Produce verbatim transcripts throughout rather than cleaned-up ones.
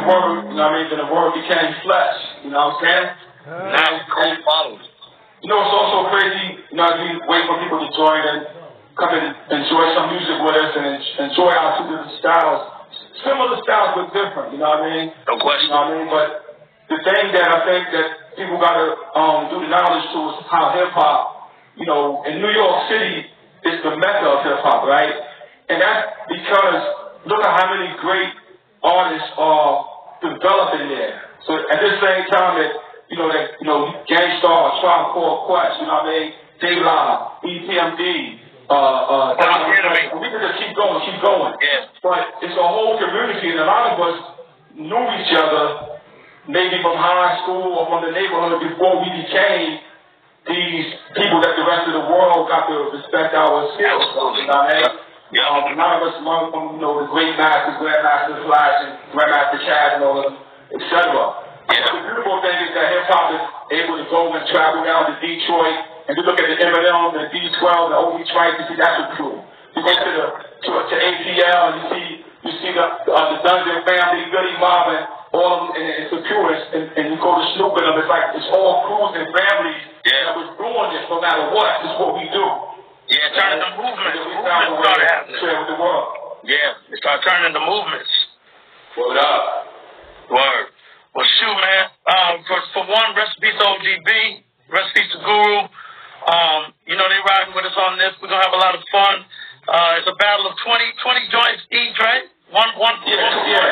word, you know what I mean, then the word became flesh, you know what I'm saying? Uh, now it's cold bottles. You know, it's also crazy, you know, as we wait for people to join and come and enjoy some music with us and enjoy our two different styles. Similar styles, but different, you know what I mean? No question. You know what I mean? But the thing that I think that people got to um, do the knowledge to is how hip-hop, you know, in New York City, is the mecca of hip-hop, right? And that's because look at how many great artists are developing there. So at the same time that, you know, that, you know, Gang Starr, Tribe Called Quest, you know what I mean? J-Live, E P M D, uh, uh, we can just keep going, keep going. Yeah. But it's a whole community, and a lot of us knew each other, maybe from high school or from the neighborhood before we became these people that the rest of the world got to respect our skills. You know what I mean? Yeah. Um, a lot of us learned from, you know, the great masters, Grandmaster Flash and Grandmaster Chad and all of them, et cetera. Yeah. The beautiful thing is that hip-hop is able to go and travel down to Detroit and to look at the Eminem, the D twelve, the Obi Trice, you see that's a crew. You go to the to, to A T L and you see you see the uh, the Dungeon Family, Goody Mob, and all of them, and it's the purest. And, and you go to Snoop and them, it's like it's all crews and families yeah. that was doing this no matter what. This is what we do. Yeah, turning the movements. The movements started happening. Share with the world. Yeah, it started turning the movements. Word up. Word. Well, shoot, man. Um, for, for one, rest in peace to O G B. Rest in peace to Guru. Um, you know, they riding with us on this. We're going to have a lot of fun. Uh, it's a battle of twenty, twenty joints each, right? One, one, yeah, one. Yeah.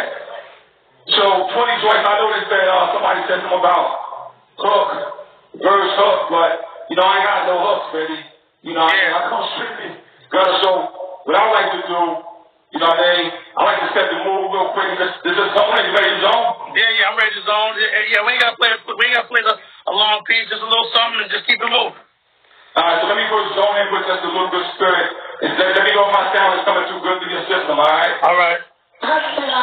So, twenty joints, I noticed that uh, somebody said something about hook, verse hook, but, you know, I ain't got no hooks, baby. You know, yeah. I, I come strictly, girl, so what I like to do, you know what I mean, I like to set the mood real quick. Is this a zone? You ready to zone? Yeah, yeah, I'm ready to zone. Yeah, we ain't got to play, we ain't got to play the, a long piece, just a little something, and just keep it moving. All right, so let me first zone in with just a little good spirit. And let, let me know if my sound is coming too good through your system, all right? All right. My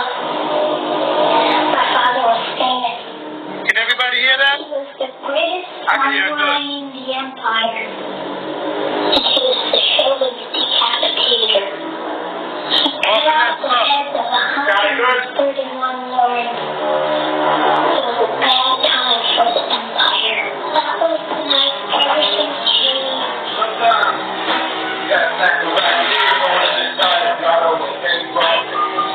father was famous. Can everybody hear that? He was the greatest samurai in the empire. And he was the Shogun's decapitator. He cut off the heads of one hundred thirty-one lords. It was a bad time for the empire. That was the night everything changed. What's up? You got to back the back here going inside. You got over the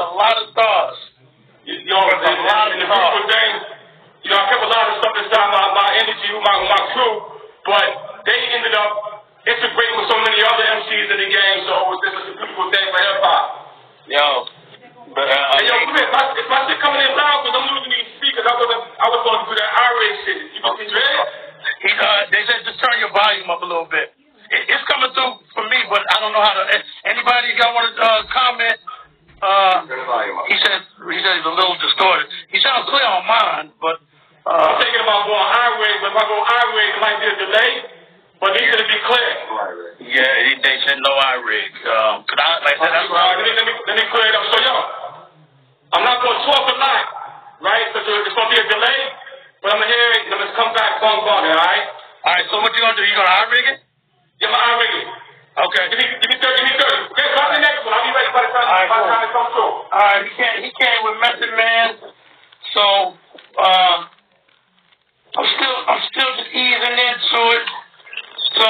lot of stars. You, you know, and, and, and the beautiful thing, you know, I kept a lot of stuff inside my, my energy with my, with my crew, but they ended up integrating with so many other M Cs in the game, so it was just a beautiful thing for hip-hop. Yo. But, uh, hey, yo, come here. If my, if my shit coming in loud, because I'm losing these speakers, I wasn't, I was going to do that irate shit. You can see it? He, uh, they said just turn your volume up a little bit. It, it's coming through for me, but I don't know how to. Anybody got want to uh, comment? Uh, he said he said he's a little distorted. He sounds clear on mine, but uh, I'm thinking about going irate. But if I go irate, it might be a delay. But these should be clear. Yeah, they said no irate. Um, cause I like I said, that's right. Let me let me let me clear it up. So yo, I'm not going to talk a lot, right? Because it's going to be a delay. But I'm going to hear it, and I'm going to come back bong bong, all right? All right, so what you going to do? You going to I-rig it? Yeah, I'm going to I-rig it. Okay. Give me, give me thirty, give me thirty. Okay, come the next one. I'll be ready by the time, right, by the time it comes through. All right, he came, he came with Method Man, so, uh, I'm still, I'm still just easing into it, so,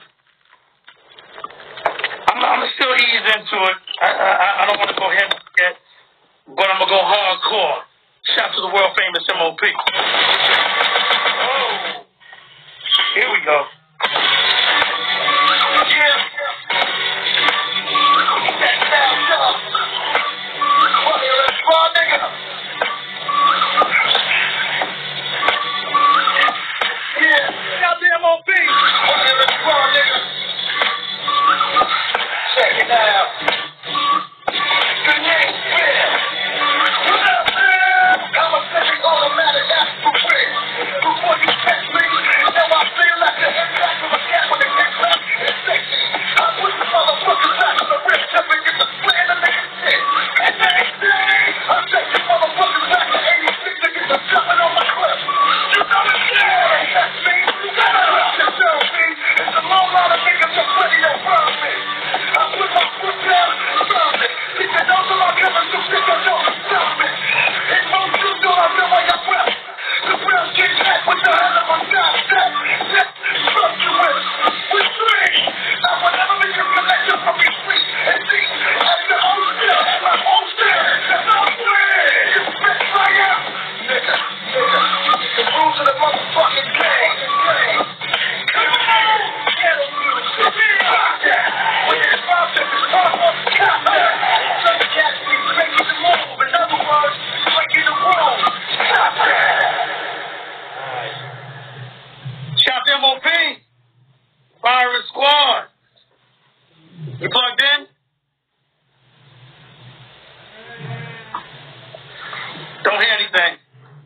I'm, I'm still ease into it. I, I, I don't want to go ahead and forget, but I'm going to go hardcore. Shout to the world famous M O P. Oh. Here we go. Yeah. That sounds up. What are you, raw nigga? Yeah. Shout to M O P. What are you, raw nigga? Check it out. The name's fair. I'm a semi automatic after quick. Before you catch me, now I feel like the impact of a cat when it picks up. It's sexy. I push the motherfuckers back on the wrist till we get the split in the nigga shit. And then it's day. I take you motherfuckers back to eighty-six to get the jumping on my clip. You understand? That's me. You gotta rush the show, B. It's a long line of niggas so plenty don't run me. I put my foot down, stop it. He said, those are my coming so sick I know I'm stopping. It's most you know I feel like I'm breath. The brown kick back with the hell of a shot. That, that, fuck you with. We're free. I will never be disconnected from me free. And see, as the old still, as my old still, that's all free. You spit fire. Nigga, nigga, the rules of the motherfucking game. Come on. Ghetto music. Fuck that. When it's about to be proper, cut that. Some cats be breaking the move. In other words, breaking the rules. Stop that. Shout to M O P. Fire Squad. You plugged in? Don't hear anything.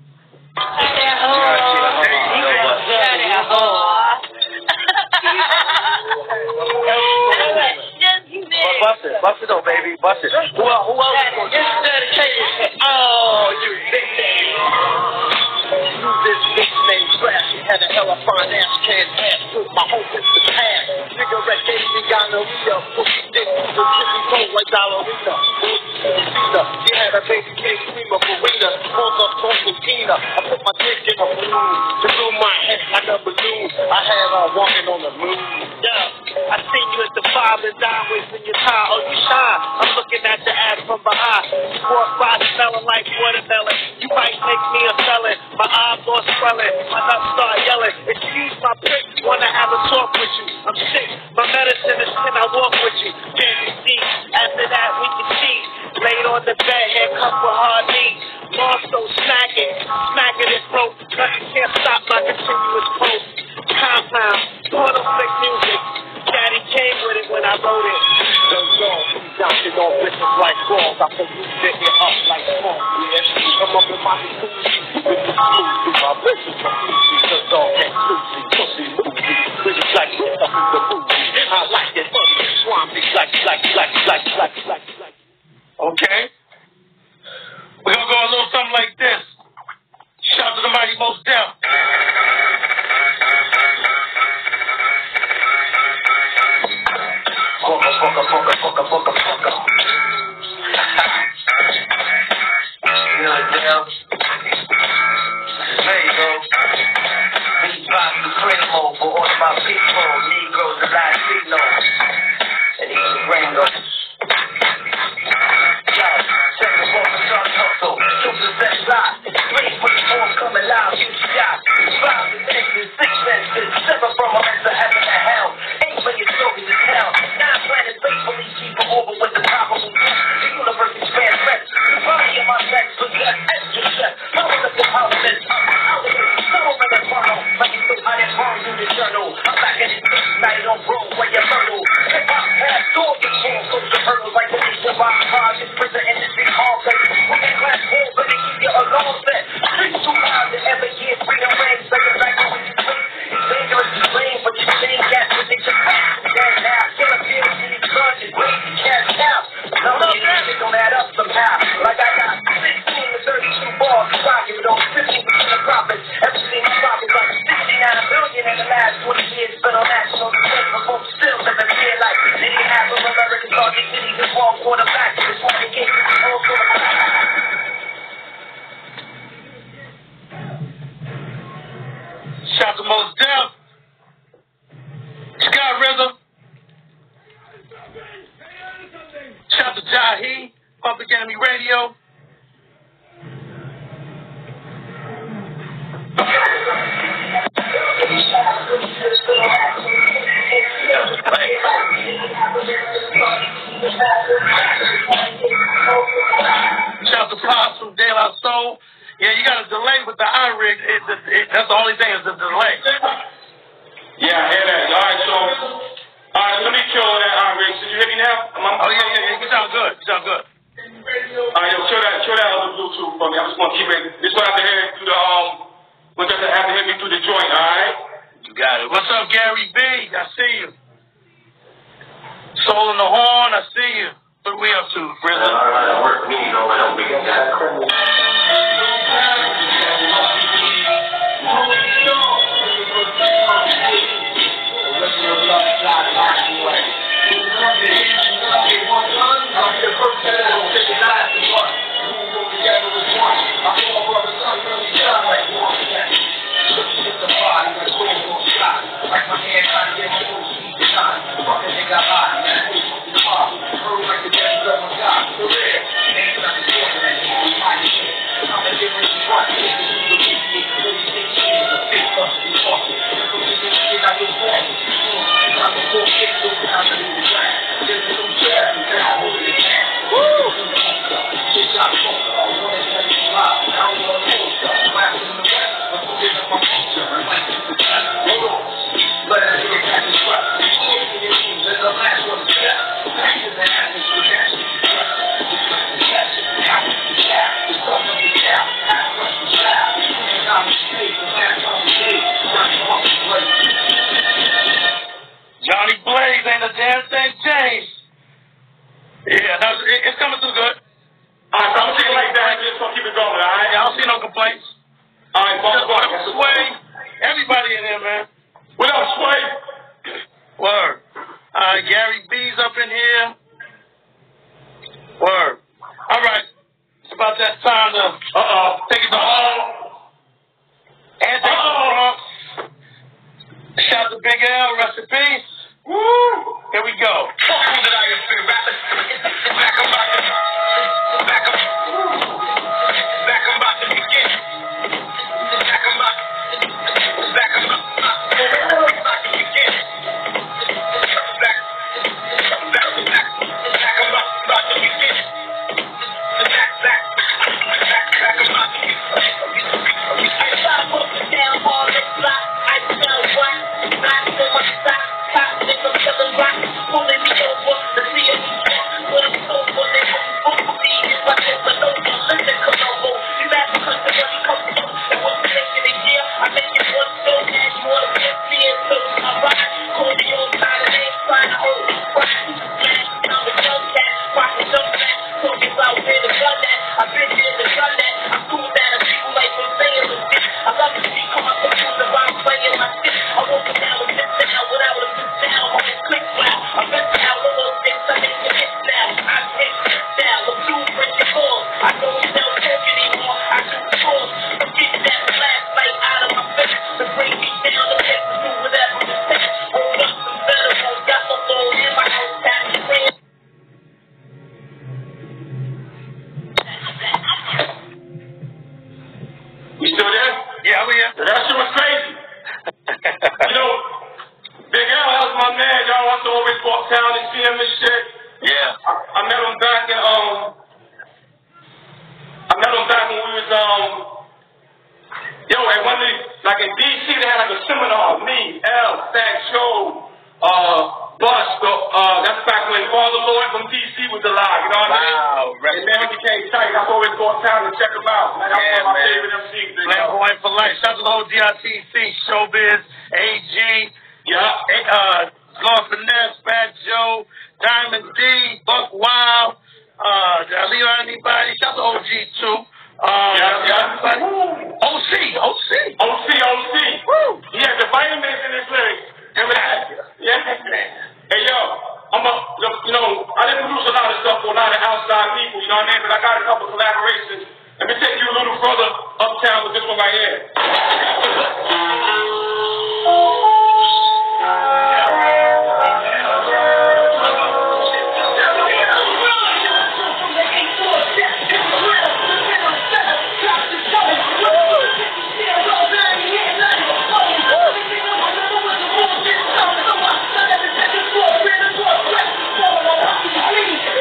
Bust it, bust it, oh baby, bust it. Who, who else is going to dedicated? Oh, you big name. This big name trash. He had a hella fine ass, can't ass. Put my whole business past. Cigarette gave me gonorrhea. Pussy dick, the city cold like ballerina. He had a baby cake, creamer, Farina. Called up Tina. I put my dick in a balloon. To do my head like a balloon. I had her walking on the moon. Yeah, I seen you at the five and dime wasting your time. Oh, you shy. I'm looking at your ass from behind. You walk by smelling like watermelon. You might make me a felon. My eyeballs swelling. My nuts start yelling. Excuse my prick. Wanna have a talk with you. I'm sick. My medicine is sin. I walk with you. Can't you see? After that, we can see. Laid on the bed, handcuffed with hard knees. Long so smacking. Smacking it broke. Nothing can't stop my continuous post. Compound. Portal flick music. Daddy came with it when I wrote it. The song, please knocking on bitches like balls. I put you digging up like smoke, yeah. Come up in my jacuzzi with the smooth through my bitches from Lucy. Cause all that juicy, pussy movie. Bitches like me up in the movie. I like it funny, swammy, like, like, like, like, like, like, like. Okay. We're gonna go a little something like this. Shout to the mighty Most Def. Fucker, fucker, fucker, fucker, fucker, fucker. You know it, Dale. There you go. Beat box the primo for all of my people. Negroes, the Latinos. And even gringos. Yo, check this Shout to Pops from De La Soul. Yeah, you got a delay with the iRig. It, it, it, that's the only thing is the delay. Yeah, I hear that. All right, so, all right, let me kill that iRig. So you hear me now? Am I, oh, yeah, yeah, yeah. You sound good. You sound good. All right, yo, kill that, kill that other Bluetooth for me. I'm just going to keep it. This one have to hear through the, um, we'll just have to hear me through the joint, all right? You got it. What's up, Gary B? I see you. Soul in the Horn, I see you. What we up to, Frizzle? All right, work me, you know, I don't think Johnny Blaze ain't a damn thing changed. Yeah, no, it, it's coming through good. All right, so I'm taking like that. Just gonna keep it going, all right? I don't see no complaints. All right, boss, boss. Sway, everybody in there, man. What up, Sway? Word. Uh, Gary B's up in here. Word. All right. It's about that time to uh-oh, take it to home. And take it to Bronx. Shout out to Big L, rest in peace. Woo! Here we go. Please.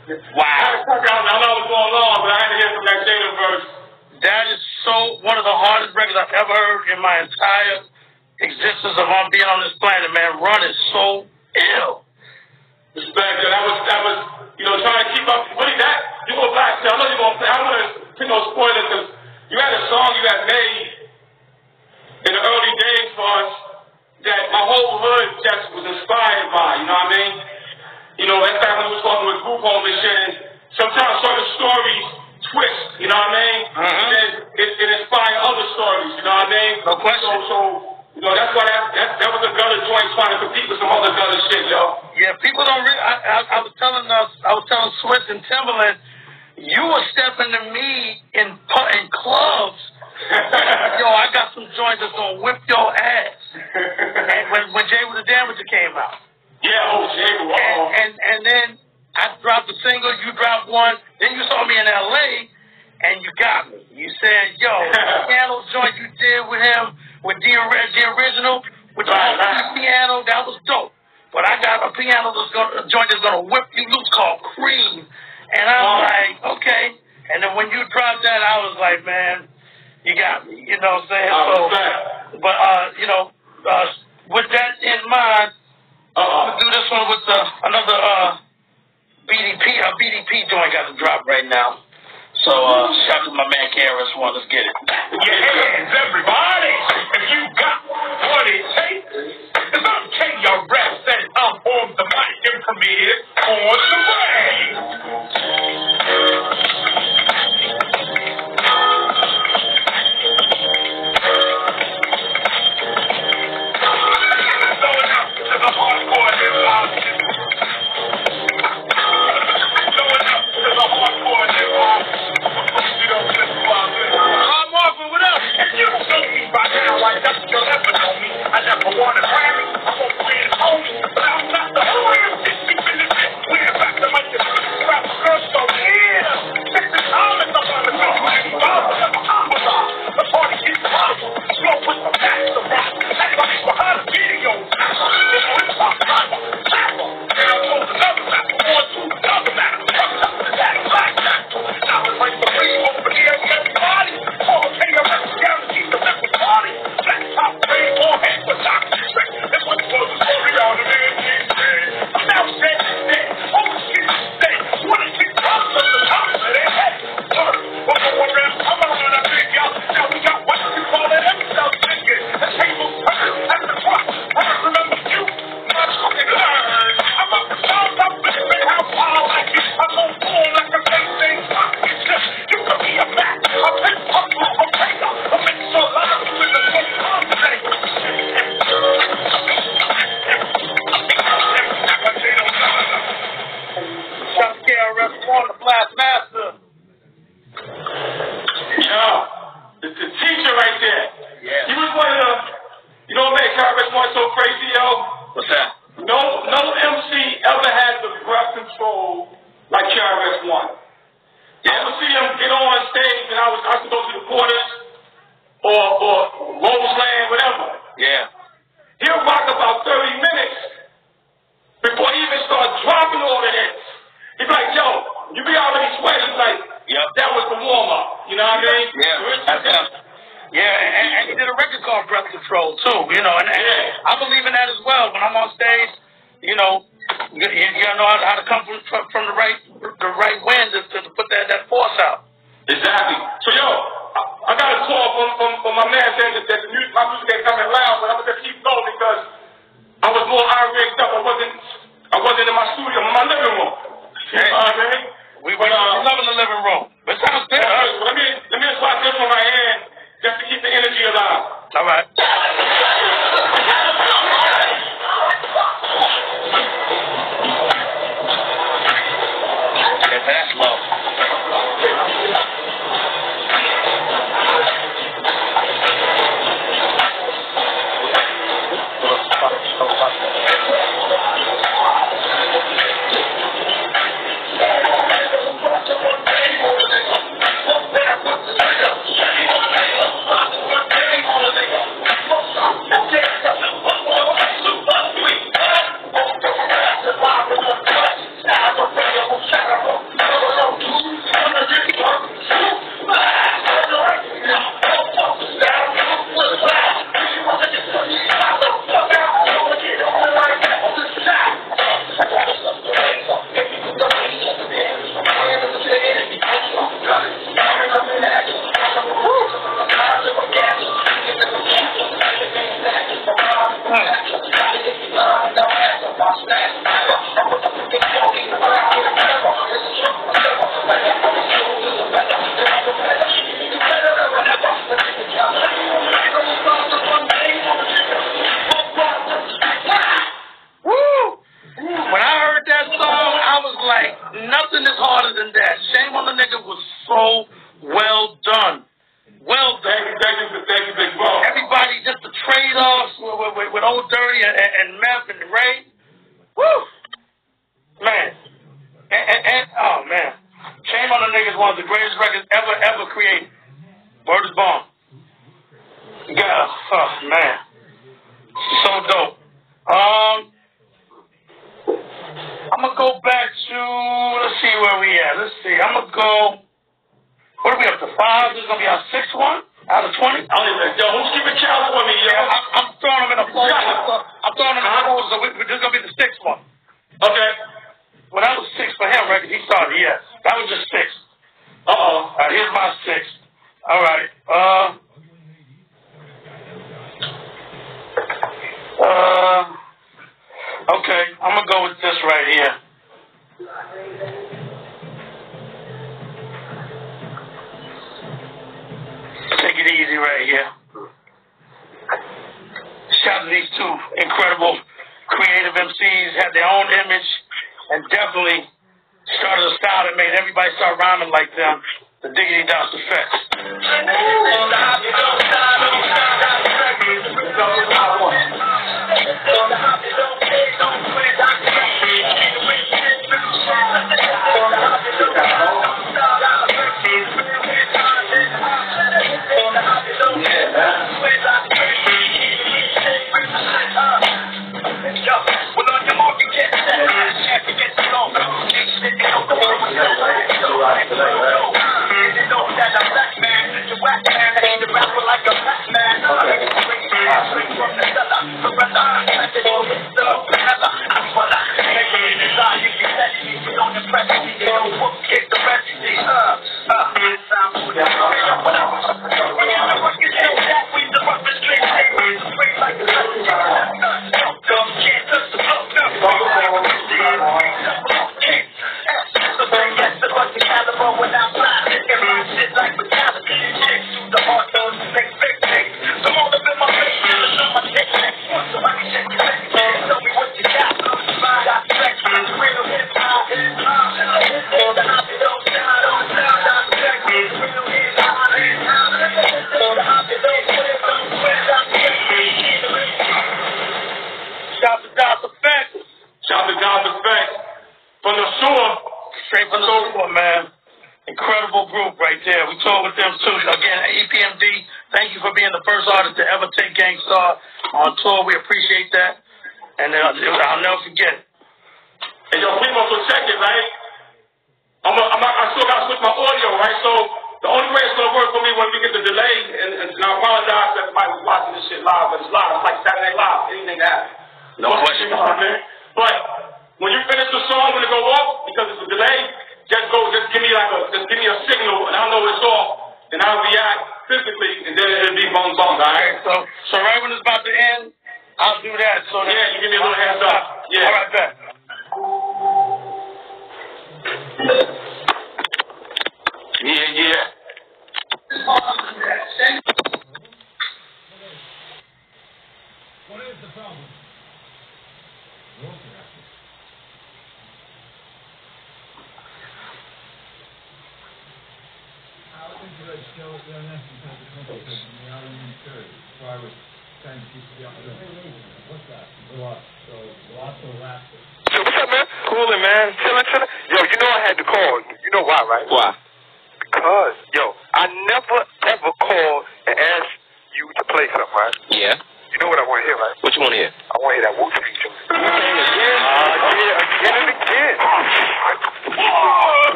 Wow. I know what's going on, but I had to hear some of that Jada verse. That is so one of the hardest records I've ever heard in my entire existence of on being on this planet, man. Run is so ill. Respect, that was, that was, you know, trying to keep up. Really, that, you go back, I know you're going to play, I don't want to put no spoilers, because you had a song you had made in the early days for us that my whole hood just was inspired by, you know what I mean? You know, in fact, when we was talking with group home and shit, and sometimes certain stories twist, you know what I mean? Mm-hmm. And then it, it inspired other stories, you know what I mean? No question. So, so you know, that's why that, that, that was a gutter joint trying to compete with some other gutter shit, yo. Yeah, people don't really, I, I, I was telling us, I was telling Swiss and Timberland, you were stepping to me in, in clubs. Yo, I got some joints that's gonna whip your ass. And when, when Jay with the Damager came out. Yeah, oh, Jay, wow. And, and, and then I dropped a single, you dropped one, then you saw me in L A, and you got me. You said, yo, the piano joint you did with him, with the, the original, with the right, right. piano, that was dope. But I got a piano that's gonna, a joint that's gonna whip you loose called Cream. And I'm oh. like, okay. And then when you dropped that, I was like, man, you got me. You know what I'm saying? Oh, so, man. but, uh, you know, uh, with that in mind, uh-oh. We'll do this one with uh, another uh, B D P. Our B D P joint got to drop right now. So, uh, shout out to my man K R S One. Let's get it. Your hands, everybody. If you got what it takes, it's on K R S and I'm on the mic and premiere on the way. Going up to the hardcore hip hop. Going up to the hardcore hip hop. You don't flip flop. Bob Marvin, what up? If you don't know me by now, I never you'll ever know me. I never wanted Grammy. I won't play it homie. But I'm not the only shit deep in the pit. We're back to my rap girl, so yeah. Check this out, it's up on the top. The party gets rough. Slow with the master rap. Everybody's behind the video. This is hip hop rapper. Rapper. And I'm on another rapper. On to another matter. Fuck up to that black rapper. Now it's like the free over here. Everybody. All K R S guaranteed the record party. Black top, gray, or head for top trick. It was for the story on the man. I'm now dead, dead. Oh shit, dead. Wanna kick up to the top of their head. Word. We're going around. I'm around that big y'all. Now we got what you call it. Everything thinking. The table turn at the clock. I remember you. Motherfucking learn. I'm up the sound. I'm living how wild I get. I'm on board like a bang-bang clock. It's just, you could be a Mac. A big puzzle, a Vega. A mix of live in the same time today. Shout out to K R S One, the Blast Master. Yo, it's the teacher right there. Yeah. He was one of the, you know what made K R S One so crazy, yo? What's that? No, no M C ever had the breath control like K R S One. Yeah. I would see him get on stage, and I was I would go to the quarters or or Roseland, whatever. Yeah. He'll rock about thirty minutes before he even starts dropping all of this. He's like, yo, you be already sweating. He's like, yep. That was the warm up. You know what I mean? Yeah. That's him. Yeah, and, and he did a record called Breath Control too. You know, and, and yeah. I believe in that as well. When I'm on stage, you know, you, you gotta know how, how to come from, from from the right the right wind to, to put that that force out. Exactly. So yo, I, I got a call from, from, from my man saying that, that the music, my music ain't coming loud, but I'm gonna keep going because I was more iron-rigged up. I wasn't I wasn't in my studio. I'm in my living room. You know what I mean? We were uh, loving the living room. But it sounds good. Right, so let me let me just watch this one right here just to keep the energy alive. All right. Yeah, that's low. Shadow, nothing is harder than that. Shame on the Nigga was so well done. Well done. Thank you, thank you, thank you, Big Bro. Everybody, just the trade-offs with, with, with Old Dirty and, and Meth and Ray. Woo! Man. And, and, and, oh, man. Shame on the Nigga is one of the greatest records ever, ever created. Word is born. Yeah. Oh, man. So dope. Um, I'm going to go back to, let's see where we at. Let's see. I'm going to go, what are we up to, five? This is going to be our sixth one out of twenty? I don't even, yo, who's keeping count for me, yo? Yeah, I'm, I'm throwing them in a folder. I'm throwing them in a folder, so we, this is going to be the sixth one. Okay. Well, that was six for him, right? He started, yeah. That was just six. Uh-oh. All right, here's my six. All right. Uh, uh, okay, I'm going to go with this right here. Take it easy right here. Shout out to these two incredible creative M Cs, had their own image, and definitely started a style that made everybody start rhyming like them. The Diggity Dots Effect.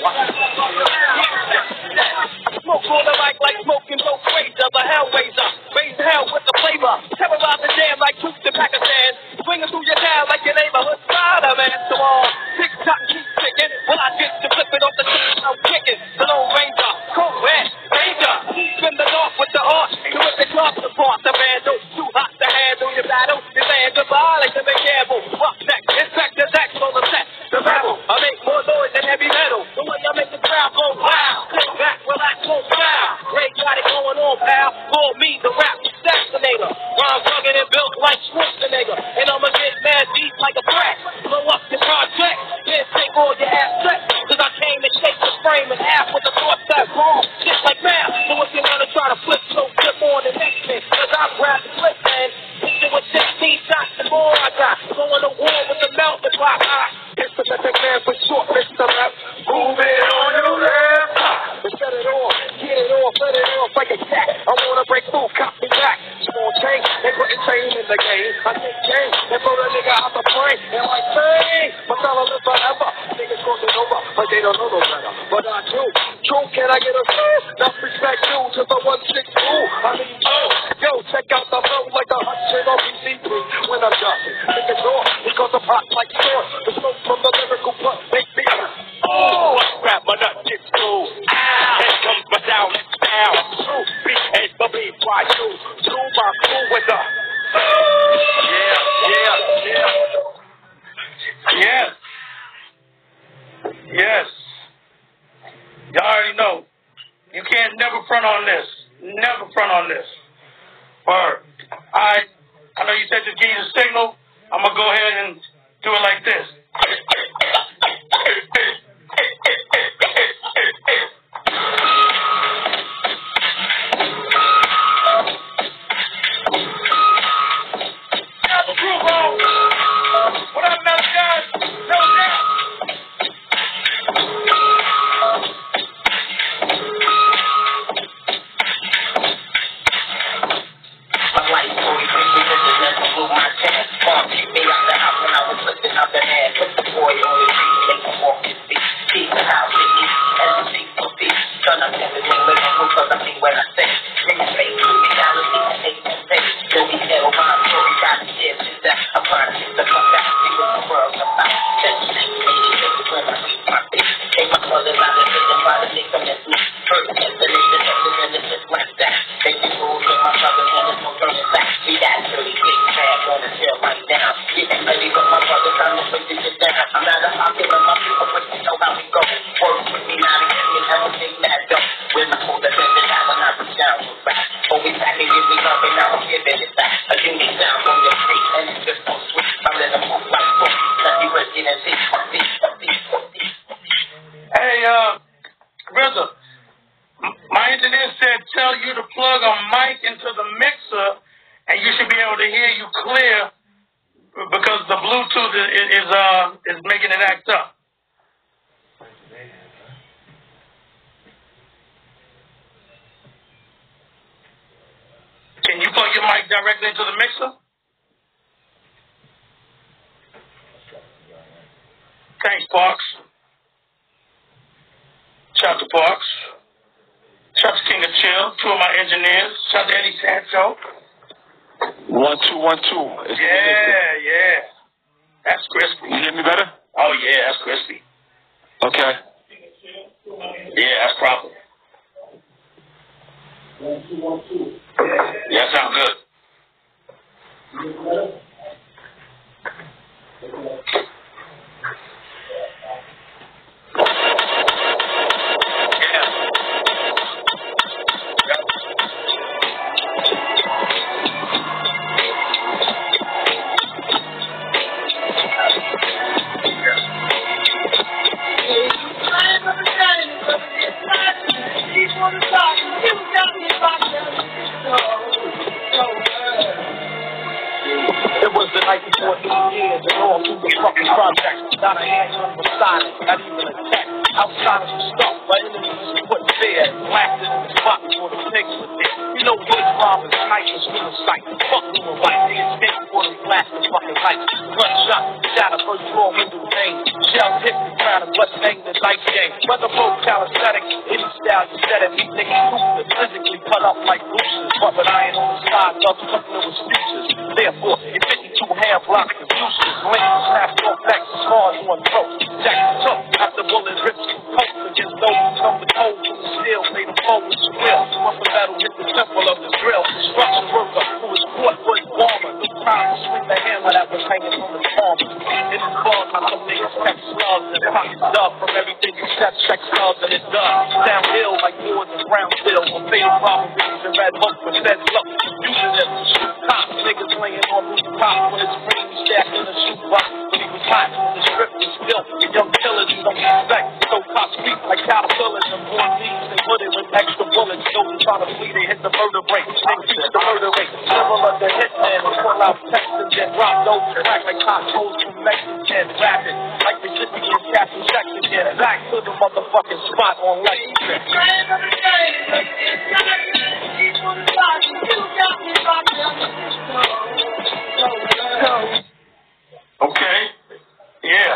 Smoke on the mic like smoking both ways of a hellraiser. impersonator. Rhyme rugged and built like Schwarzenegger. And I'ma get mad deep like a crack. Blow up your project, then take all your assets. Cause I came to shake the frame in half with the thoughts that wrong. Just like math. So if you wanna try to flip, so flip on the next man. Cause I grab the flip man. Hit it with sixteen shots and more I got. Going to war with the melting pot. It's the Pacific man for short, Mister Rap. Move it on your left. Set it off, get it off, let it off like a cat. I wanna break through, cop me back. Small change, they putting change in the game. I take change, they throw the nigga out the frame. And like, hey, my fella live forever. Niggas crossing over, but they don't know no better. But I do. True, can I get a true? Not respect you to the one six two. I mean, oh, yo, check out the flow like a Hudson on B C three. When I'm dropping, niggas off, because the pot like sauce. The smoke from the lyrical butt make me oh, grab my nut, get through. Here comes my down and down. True, beat the beat, why you? True, my crew with the yeah, yeah, yeah. Yes. Yes. Y'all already know. You can't never front on this. Never front on this. Word. I I know you said to give you the signal. I'm gonna go ahead and do it like this. What up, Mel John? No doubt. My life always brings me to the never blew my chance. Mom kicked me out the house when I was lifting up the hand. Put the boy on the street, make him walk his feet. Keep the house with me, and the seat for feet. Turn up everything with him, because I mean what I say. Bring his face to me, now let's see the take and take. Till we tell my story, got the shit, just that. I'm trying to get the fuck out, see what the world's about. That's the thing, when I reach my feet. Take my brothers out and take them by the nigga miss me. First destination, and it's just like that. Take the rules with my brothers, and there's no turning back. We got really big bad, gonna chill right down. Getting ready for my brothers, I'm just put this shit down. I'm not a pocket of my people, but you know how we go. Work with me, now to get me, have a big mad dough. When I hold the bend, and when I reach down, we're back. Always packing, give me love, and now I'm giving it back. A unique sound from your street, and it's just so sweet. I'm letting them move like boom. Let me rest in and see, see, see, see. Hey, uh, brother, my engineer said tell you to plug a mic into the mixer, and you should be able to hear you clear because the Bluetooth is, is uh is making it act up. Can you plug your mic directly into the mixer? Thanks, Parks. Shout out to Parks. Shout out to King of Chill, two of my engineers. Shout out to Eddie Sancho. One, two, one, two. It's yeah, yeah. That's crispy. You hear me better? Oh, yeah, that's crispy. Okay. Yeah, that's proper. Yeah, sound good. It was the night before New Year's, and all through the fucking projects, not a handgun was silent, not even a text. Outside of some stuff, my enemies was put fear, blasted in the spot before the pigs were there. You know, these robbers, snipers, with a sight. Fuck them right, they escape before they blast the fucking lights. Gunshot, shatter, first floor window pane. Shells hit the ground and blood stained the dice game. Whether both calisthenics, any style you said it, these niggas stupid, physically cut up like roosters. But when I ain't on the side, love something that was futures. Therefore, if fifty-two hand blocks is useless, links snapped off backs as hard as one throat. Jack took after bullet rips through coats against those who come with holes from the steel, made them flow with skill. Once the battle hit the temple of the drill, construction worker who was caught was warmer. The time to swing the hammer that was hanging from his arm. In his bars, I know they expect slugs and pockets dug from everything except sex slugs and it dug. Downhill like wars in Brownsville, on fatal robberies and red hook, but said look, using them niggas laying on rooftop when his dreams stacked in a shoebox. When he was hot, the strip was built. The young killers you don't expect. So cops speak like caterpillars and born thieves. They put it with extra bullets. Those trying to flee, they hit the murder rate. They teach the murder rate. Similar to Hitman, they pull out text and then drop those crack like cocktails from Mexican. Rapping like recipients cashing checks again. Back to the motherfucking spot on Lexington. Okay, yeah.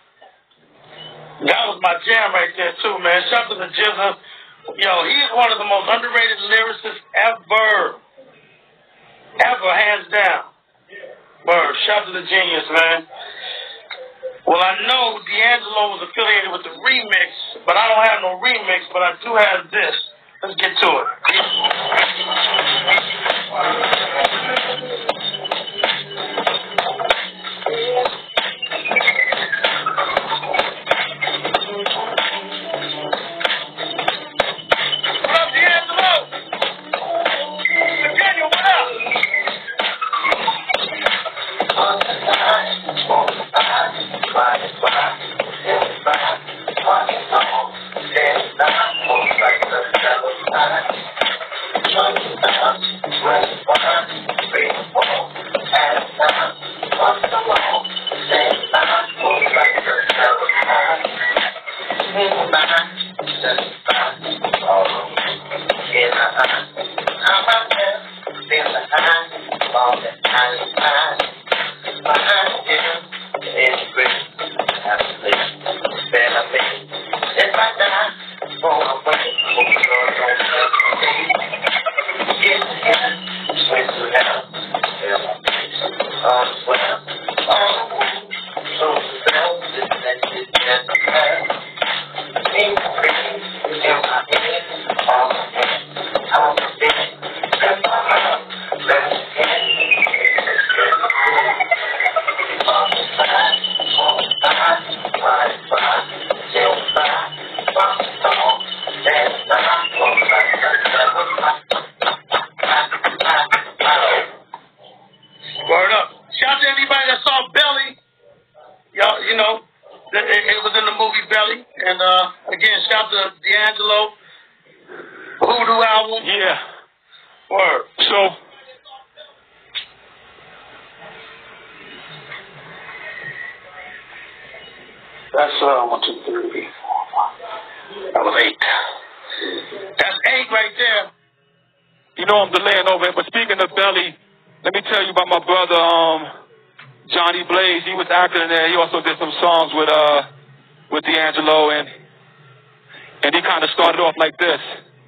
That was my jam right there too, man. Shout out to the Jizza. Yo, he's one of the most underrated lyricists ever. Ever, hands down. Word. Shout out to the genius, man. Well, I know D'Angelo was affiliated with the remix, but I don't have no remix, but I do have this. Let's get to it. What up, D'Angelo? Daniel, what up? Word up. Shout out to anybody that saw Belly. Y'all, you know, it, it was in the movie Belly. And uh, again, shout out to D'Angelo. Voodoo album. Yeah. Word. So, that's uh, one, two, three, four, five. That was eight. That's eight right there. you know I'm delaying over it, but speaking of Belly, let me tell you about my brother, um, Johnny Blaze. He was acting in there. He also did some songs with uh with D'Angelo, and and he kind of started off like this.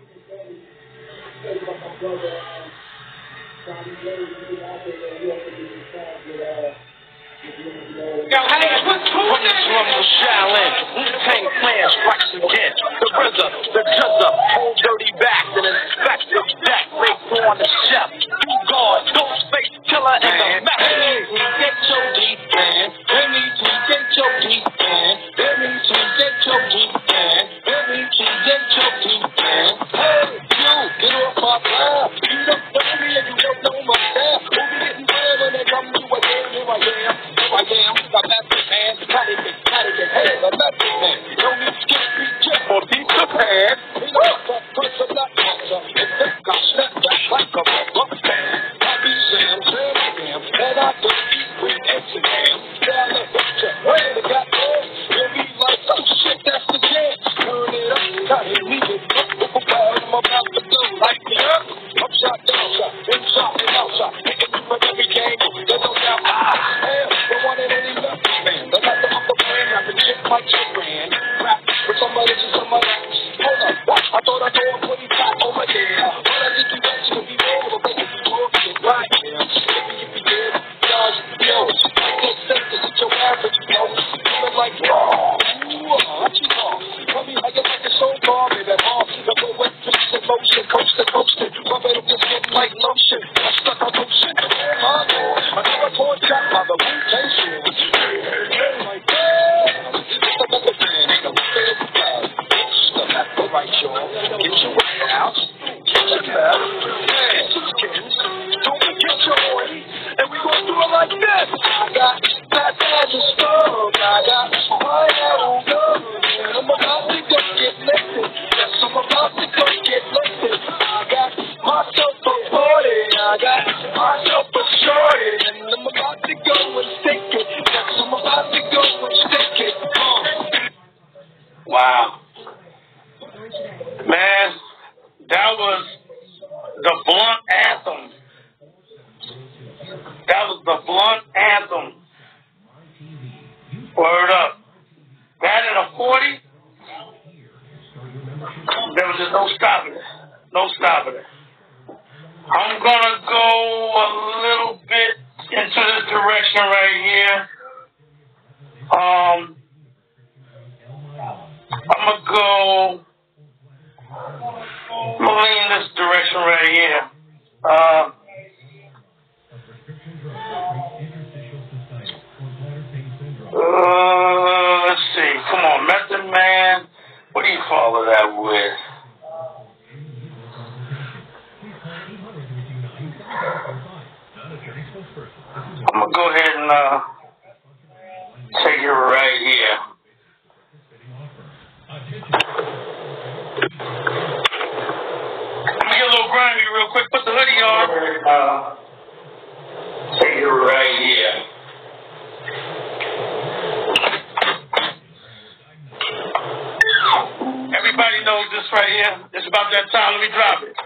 Yo, hey, what's going on? Rumble Shaolin, Wu-Tang Clan strikes again. The R Z A, the Jizza, hold dirty back and inspect the deck. Rape on the chef. You guard, Ghostface Killer, and the Mac. M E T H O D, man. M E T H O D, man. M E T H O D, man. M E T H O D, man. Hey, you, get off my lap. You don't know me and you don't know my staff. Who be getting mad when they come to a game? Here I am, here I am. The method man, gotta get, gotta get head. The method man, no need to get me just for Peter Pan. He's a person that wants to. If this got snapped back like a rubber band, I be Sam, Sam, myself a shorty, and I'm about to go and stick it. Yes, I'm about to go and stick it. Wow. Man, that was the Blunt Anthem. That was the Blunt Anthem. Word up. That in a forty, there was just no stopping it. No stopping it. I'm going to go a little bit into this direction right here. Um, I'm going to go, I'm going to lean this direction right here. Uh, uh, let's see. Come on, Method Man. What do you follow that with? I'm going to go ahead and uh, take it right here. Let me get a little grimy real quick. Put the hoodie on. Uh, take it right here. Everybody knows this right here. It's about that time. Let me drop it.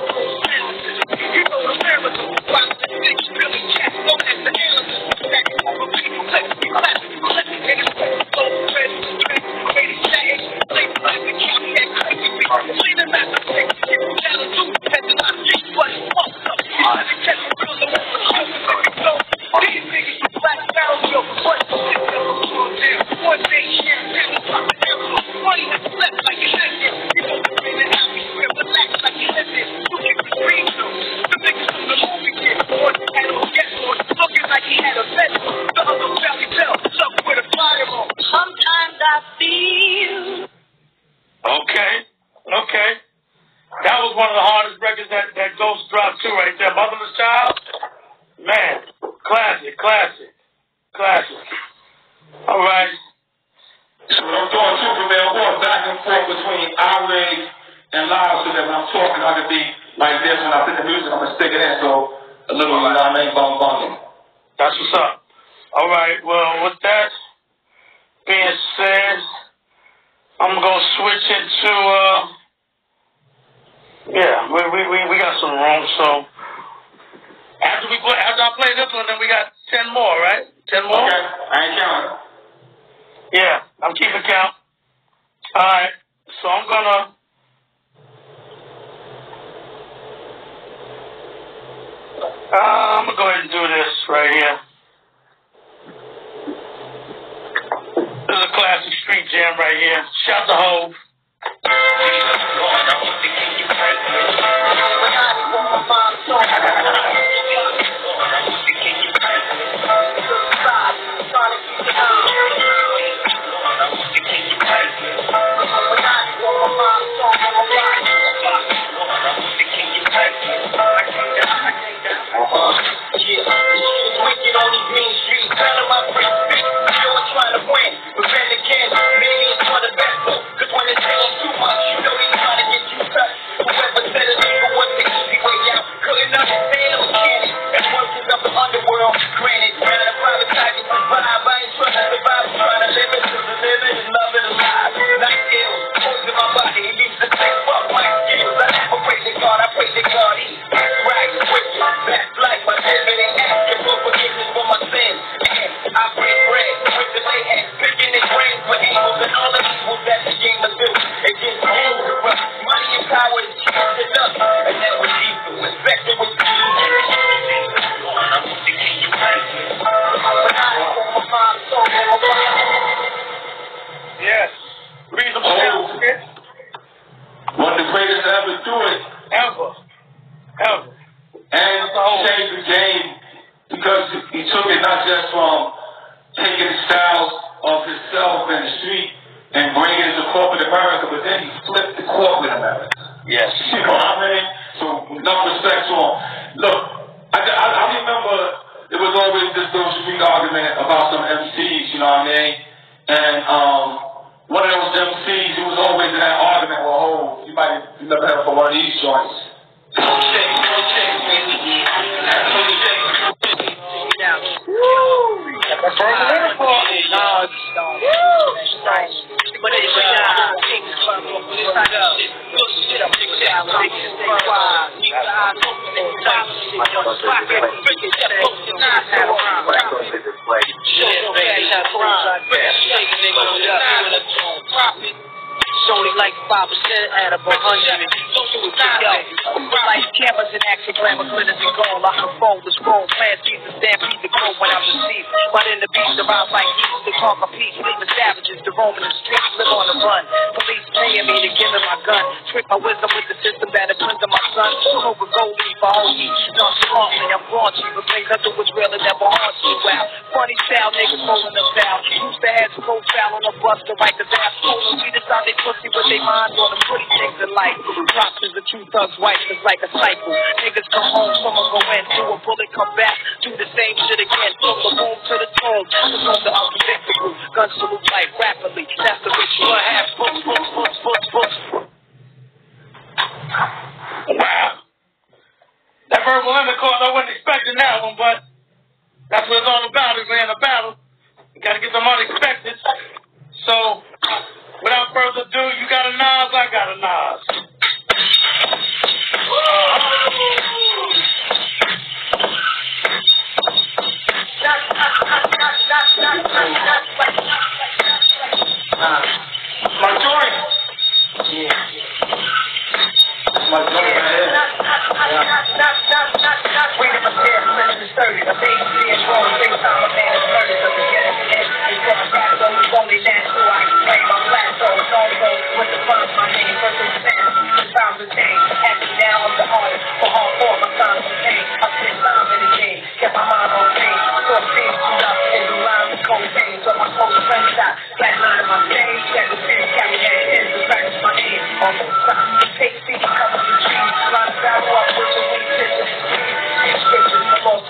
Really, yeah, don't have to handle this. Child. Man, classic, classic, classic. All right. So I'm doing too, man. I'm going back and forth between outrage and live so that when I'm talking, I can be like this. When I put the music, I'm going to stick it in. So a little, you know what I mean, bum bumming. That's what's up. All right. Well, with that being said, I'm going to switch into, uh, yeah, we, we, we, we got some room. So after we play, after I play this one, then we got ten more, right? ten more? Okay. I ain't counting. Yeah, I'm keeping count. All right, so I'm gonna. Uh, I'm gonna go ahead and do this right here. This is a classic street jam right here. Shout to Hove. Yes. Reasonable doubt. One of the greatest to ever do it. Ever. Ever. And changed the game because he took it not just from taking styles of himself in the street and bringing it to corporate America, but then he flipped the corporate America. Yes. You know what I mean? So enough respect to him. Look, I, I, I remember there was always this little street argument about some M Cs, you know what I mean? And um, one of those M Cs who was always in that argument with Hov, you might have you never heard from one of these joints. It's only like five percent out of a hundred. Yo, like cameras in action, glamour, glitters and gold. I can fold this roll, plans Jesus, stampede the globe when I'm deceived. But in the beast, around like east, to conquer peace, leaving savages to roam in the streets, live on the run. Police paying me to give him my gun. Trick my wisdom with the system that imprisoned my son. Over gold leaf, I hold you. Not smartly, I'm raunchy, but things I do was real and never haunt you. Wow, funny style, niggas rolling the foul. Used to have profile on the bus to write the bath. We decide they pussy with their mind on the pretty things in life. Props is the true thug's wife, it's like a cycle. Niggas come home, someone go in, do a bullet, come back, do the same shit again. From the boom to the tomb, assume the unpredictable. Guns salute life rapidly, that's the ritual I have. Books, books, books, books, books. Wow. That verbal intercourse, I wasn't expecting that one, but that's what it's all about, is in a battle. You gotta get them unexpected. So, without further ado, you got a Nas, I got a Nas. My joint. Yeah. My joint right here. Freedom of death, living is sturdy. The things being wrong, things time a man is murdered. The beginning and end. It's what I rap, so it's only natural. I explain my plateau. It's all goes with the fun of my name, first and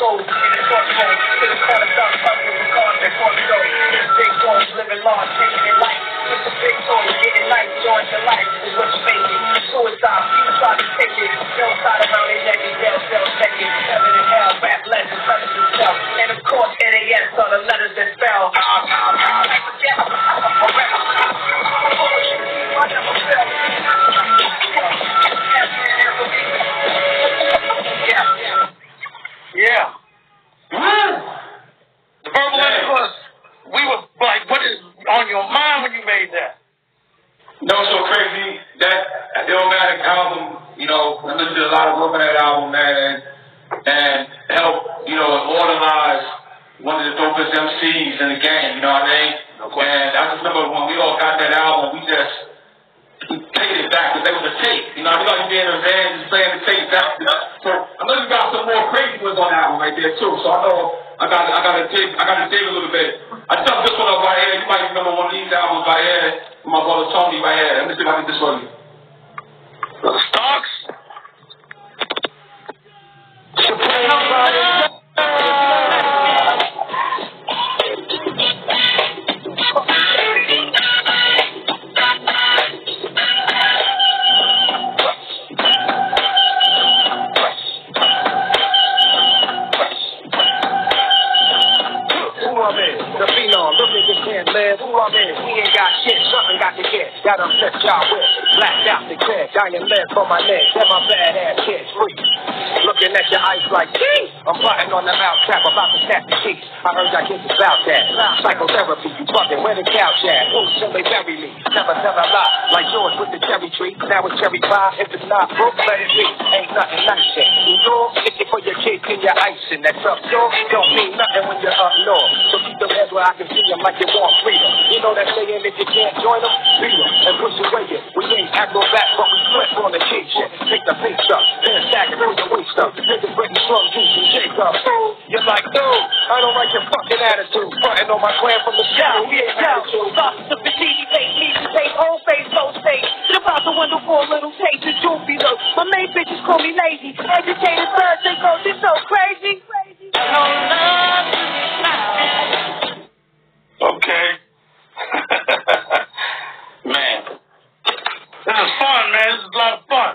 gold in the crossroads. To the corner stop, puzzles and cars that cross roads. This big goals, living large, taking it light. It's a big toy, getting nice, join the life is what you make it. Suicide, you try to take it. No side around their neck, they'll sell naked. Heaven and hell, rap legends, touches himself. And of course, N A S are the letters that spell. Ah, ah, ah, yeah, I'm a rap. I never fell. Yeah. Woo! The verbal yeah. Influence, we were like, what is on your mind when you made that? You know, it's so crazy that the Illmatic album, you know, I listened to a lot of work on that album, man, and helped, you know, immortalize one of the dopest M Cs in the game, you know what I mean? Okay. And I just remember when we all got that album, we just taking it back, because there was a tape, you know, I know you being in the van, just playing the tape back. So I know you got some more crazy ones on that one right there too. So I know I got I got to dig I got to dig a little bit. I just this one up right here. You might remember one of these albums right here. My brother Tony right here. Let me see if I can get this one. The Starks. Who I'm in, we ain't got shit, something got to get. Got them set y'all with, blacked out the clear, diamond lead for my neck, and my bad ass kids free. Looking at your ice like, gee, I'm plotting on the mouth trap, about to snap the keys. I heard y'all kids about that. Psychotherapy, you fucking where the couch at? Who till they bury me? Never tell a lie, like yours with the cherry tree. Now it's cherry pie, if it's not broke, let it be. Ain't nothing nice yet. You know, it's it for your kids and your icing. That's up north, don't mean nothing when you're up north. So keep them heads where I can see them like you want freedom. You know that saying, if you can't join them, beat them and push away it. We ain't acrobat, but we flip on the cheap shit. Take the face up, then stack it through the waist up. Niggas breaking slum juice and shake up. You're like, dude, I don't like your fucking attitude. Frontin' on my clan from the start. We ain't attitude. The fatigues take me to take whole face, no state. Shit about the window for a little taste of Joopy though. My main bitches call me lazy. Educated birds, they go, this so crazy. Okay. Man. This is fun, man. This is a lot of fun.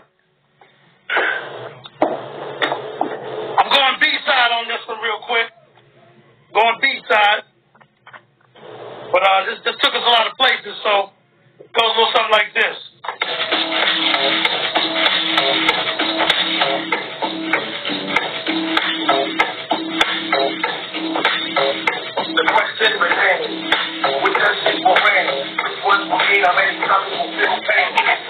I'm going B-side on this one real quick. Going B-side. But uh, this, this took us a lot of places, so it goes a little something like this. The question remains, which does people win? Which one will be the many some who feel pain?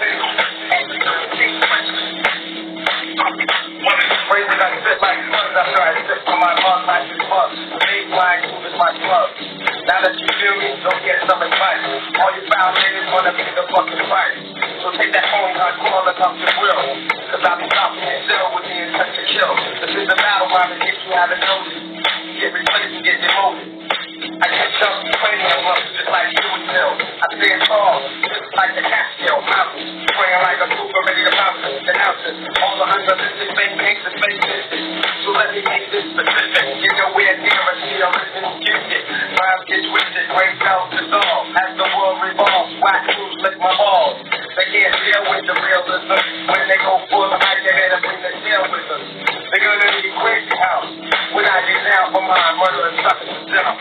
One is crazy like fit like slugs after I sip from my mug like this bug. The big blind move is my club. Now that you feel me, don't get some advice. All you found niggas wanna be the fucking price. So take that phone gun, call it up to will. Cause I'll be stopping your cell with the intent to kill. This is the battle rhyme that hits you haven't noticed. Get replaced and get demoted. I get jumped plenty of us just like you would tell. I stand tall, just like the Catskill Mountains. Praying like a trooper ready to bounce the ounces. All the unrealistic fake makes the fake business. So let me make this specific. Get nowhere near a see a original gifted. Rhymes get twisted, brain cells dissolve. As the world revolves, whack crews lick my balls. They can't deal with the realism. When they go full of hype, they better bring the tail with us. They're gonna need crazy house. When I get down for mine, murder and suckers and dinner.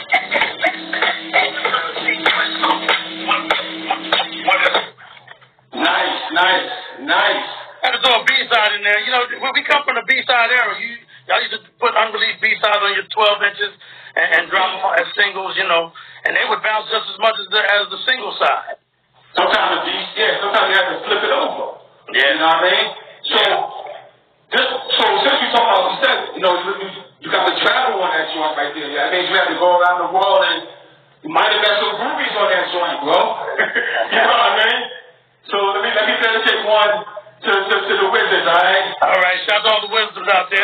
Nice, nice, nice. Had to throw a B-side in there. You know, when we come from the B-side era, you y'all used to put unreleased B-sides on your twelve inches and, and drop them as singles, you know, and they would bounce just as much as the, as the single side. Sometimes the B, yeah, sometimes you have to flip it over. Yeah. You know what I mean? So, this, so since you talking about, you said, you know, you, you got the travel on that joint right there. That means you have to go around the world and you might have got some groupies on that joint, bro. You know what I mean? So let me let me dedicate one to, to, to the wizards, all right? All right, shout out to all the wizards out there.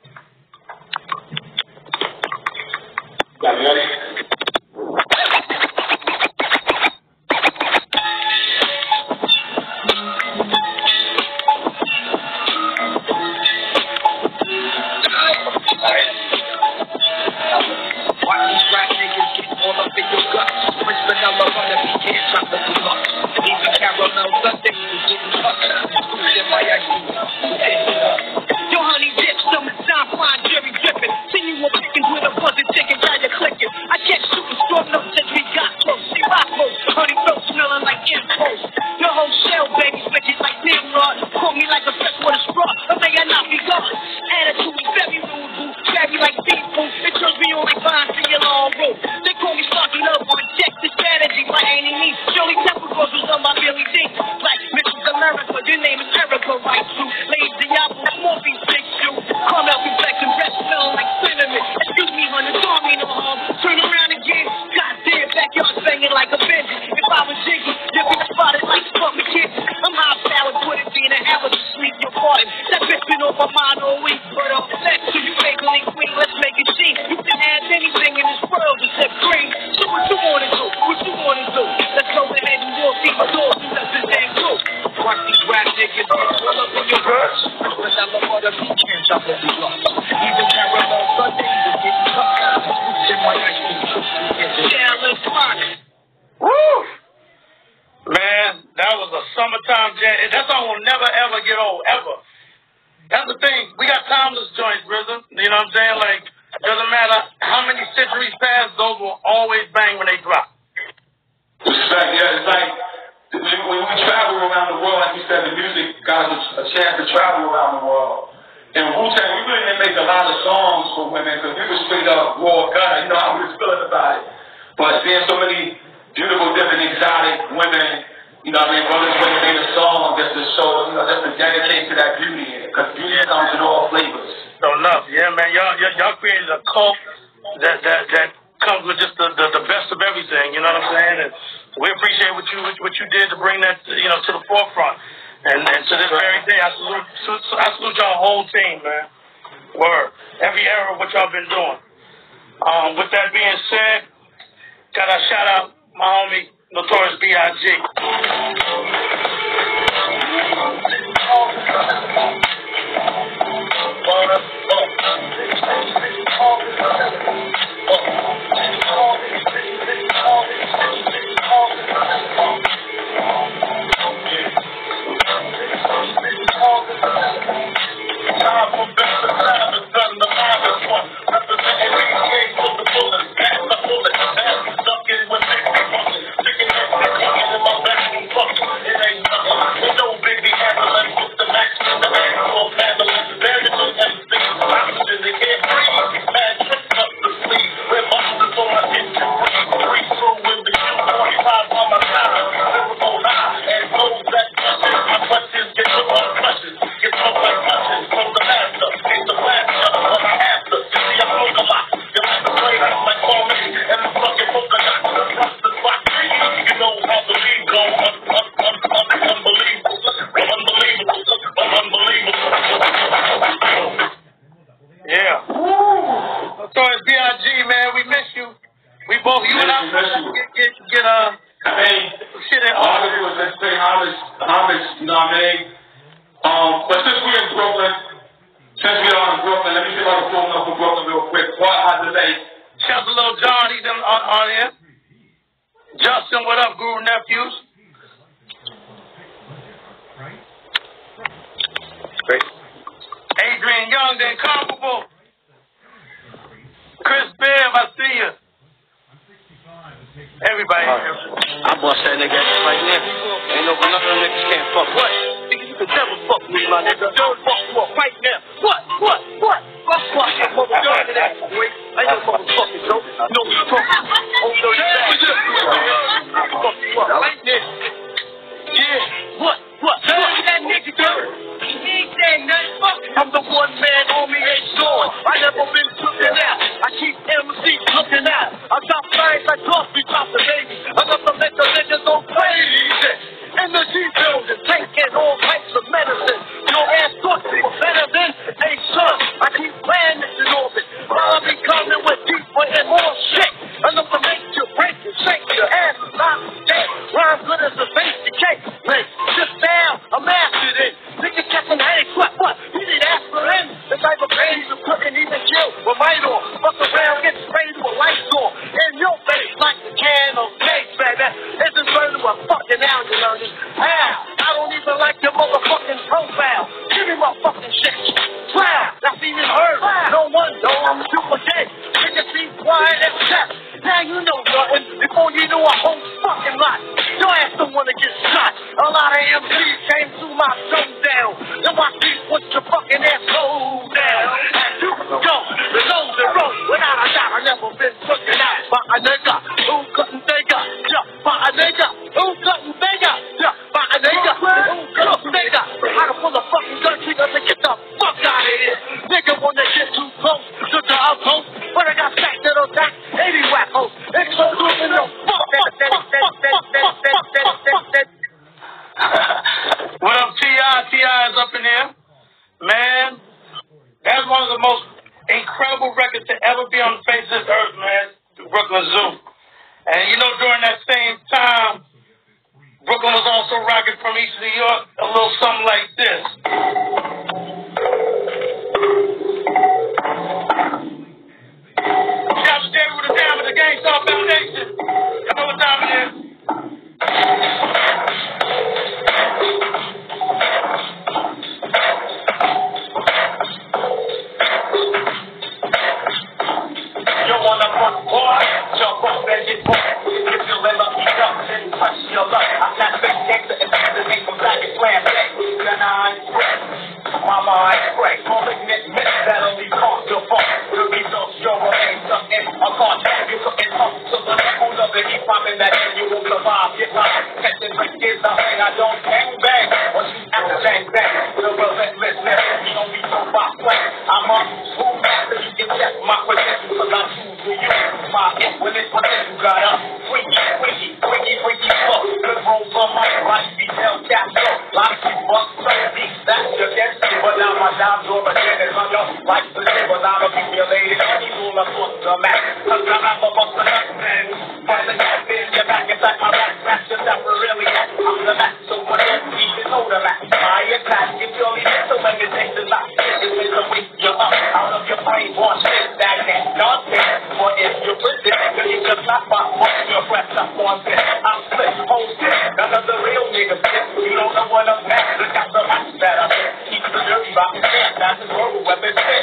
Got you ready? Annie Me. Shirley Temple goes with some of my Billy D. Like Missus America, your name is Erica, right? Too. Ladies and y'all, morphine six shoe. Caramel complexion, breath smelling like cinnamon. Excuse me, honey, call me no harm. Turn around again. Goddamn, backyard banging like a Benji. If I was Jiggy, you'd be spotted like Spunk McKinney. I'm high powered, put it in an hour to sleep your pardon. That bitch been on my mind all week, but I'm sex, so you vaguely queen, let's make it cheap. You can have anything in this world except green. So what you wanna do? What you wanna do? Let's go ahead and walk these doors and let this damn go. Watch these rap niggas all up in your verse. But I'm a mother who can't stop what we love. Even parallel Sundays is getting tough. In my ice cream, yeah, let's rock. Woo! Man, that was a summertime jam. That song will never ever get old, ever. That's the thing. We got timeless joints, Rhythm. You know what I'm saying? Like, doesn't matter how many centuries pass, those will always bang when they drop. It's like, yeah, it's like when we travel around the world, like you said, the music got us a chance to travel around the world. And Wu-Tang, we really didn't make a lot of songs for women because we were straight up raw gun. You know how we was feeling about it. But seeing so many beautiful, different, exotic women, you know what I mean, brothers women made a song just to show, you know, just to dedicate to that beauty in it. Because beauty comes in all flavors. So enough, yeah, man. Y'all, y'all, y'all created a cult that that that comes with just the, the, the best of everything. You know what I'm saying? And we appreciate what you what you did to bring that, you know, to the forefront. And, and to this very day, I salute, I salute y'all whole team, man. Word. Every era of what y'all been doing. Um, with that being said, gotta shout out my homie Notorious B I G Time for better time is done, the marvelous one. Representing me, for the bullets, pass the bullet, pass the stuck in with me, chicken head, chicken in my back, and fucking, it ain't nothing. With no biggie handling, with the max, the actual handling, variable M C, oxygen, they can't breathe, mad tricks up the sleeve, with muscles so I hit you, breathe, three through with the Q forty-five on my side, lyrical high, and those that touches, my clutches get to my clutches, get to my clutches, from the master, it's the last shot, what I have to, you see I smoke a lot, you like the play, like call me, and the fucking polka dot, trust the spot, you know how the league go, un, un, un, un, unbelievable, unbelievable, unbelievable. Yeah. Notorious B I G, man, we miss you. We both, you and I, get, get, get, uh, I mean, shit in all I do is let's pay homage, homage, you know what I mean? Um, but since we're in Brooklyn, since we are in Brooklyn, let me see if I can pull up for Brooklyn real quick. What I delay? Shout out to Lil John, he's on, on, on here. Justin, what up, Guru Nephews? Great. Adrian Young, the Incomparable. Chris Bibb, I see you. Everybody. I bust that nigga right now. Ain't no other niggas can't fuck. What? Nigga, you can never fuck me, my nigga. Don't fuck you up right now. What? What? What? What? What? I'm over there to that, boy. I ain't no motherfucking joke. You know what you're talking about. Oh, no, you back. I'll fuck you up right now. Yeah. What? What? What? That nigga dirty. He ain't saying nothing. Fuck. I'm the one man on me ain't gone. I never been looking out. I keep M C looking out. I drop lines like coffee, drop the baby. I got to let the niggas go crazy. In the G building, taking all types of medicine. Your ass thought you were better than a son. I keep playing this in orbit. I'll be coming with deeper and more shit. Enough to make you break and shake your ass. Not dead. Rhyme good as a basic cake. Like, sit down, I'm after it. Nigga catching headaches, what, what? You need aspirin. The type of pain you couldn't even kill with light on. Fuck around, get sprayed with lights on. In your face like a can of cake, baby. Isn't burning with fucking algae. How? I don't even like your motherfucking profile. Give me my fucking shit. Wow, that's even heard. No one know I'm a duplicate. Niggas be quiet and shut. Now you know nothing before you know a whole fucking lot. Your ass don't wanna get shot. A lot of M Cs came through my showdown. Then watch me put your fucking asshole down. And you go, the nose and road. Without a doubt, I never been looking out by a nigga who couldn't take a jump by a nigga. records to ever be on the face of this earth, man. The Brooklyn Zoo. And you know, during that same time, Brooklyn was also rocking from East New York, a little something like this. Shout to Jerry with the Down with the Gangstar Foundation. You know what time it is. You wanna fuck boy? Jump up and get boy. If you let up, you jump and touch your luck. I'm not fake gangster and the name of Black and Slam Day. Then I express my mind break. Malignant myths that only cause your fault. The results your remains up in a contract. You couldn't talk to the level of it. Keep popping that in, you will survive. Get live. Catching break is the thing. I don't bang bang. Or shoot at the bang bang. The relentlessness. You don't be so by sweat. I'm a smooth master. You can check my credentials. Cause I choose to use my hit when it's potential. Got up. Freaky, freaky, freaky, freaky fuck. Good roll for my life. Be held capture. Lots of bucks. Crazy. That's your guess. But now my job's over again. And I don't like to live without accumulated. Any rule of thought the max. Cause I'm a bust of nuts, man. Find the gap in your back. Inside my back. That's just that we're really at. I'm the max. So what if we can know the max? My attack. If you're in it, so when you take the knock. It's in the way you're up. Out of your brain. One shit. That can't not fit. But if you're with it, then you just not my one. You're pressed up on this. I'm split. Whole shit. None of the real niggas shit. You don't know what I'm at. Look out the match that I'm in. Keep the dirty rock and shit. That's the road weapon shit.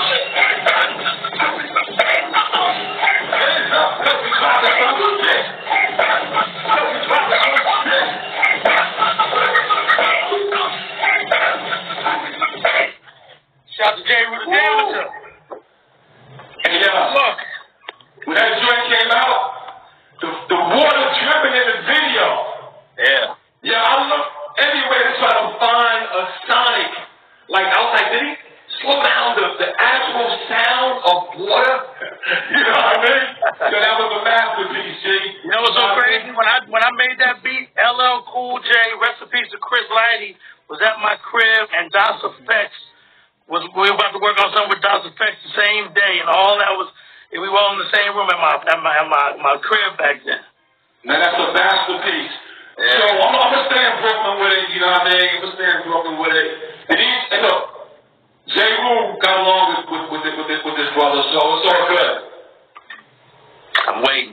Shout to Jay with the Damager. And yeah, Look, when that joint came out, the, the water dripping in the video. yeah. Yeah, I looked everywhere to try to find a sonic. Like, I was like, did he slow down the, the actual sound of water? You know what I mean? So that was a masterpiece, G. You know what's so crazy? When I when I made that beat, L L Cool J, rest in peace to Chris Lighty, was at my crib, and DOS Effects was we were about to work on something with DOS Effects the same day, and all that was we were all in the same room at my at my at my, my crib back then. Now that's a masterpiece. Yeah. So I'm, I'm gonna stay in Brooklyn with it, you know what I mean? I'm gonna stay in Brooklyn with it. And he, and look, J. Rule got along with with with, it, with, it, with his brother, so it's all good. I'm waiting.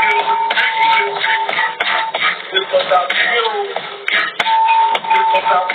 This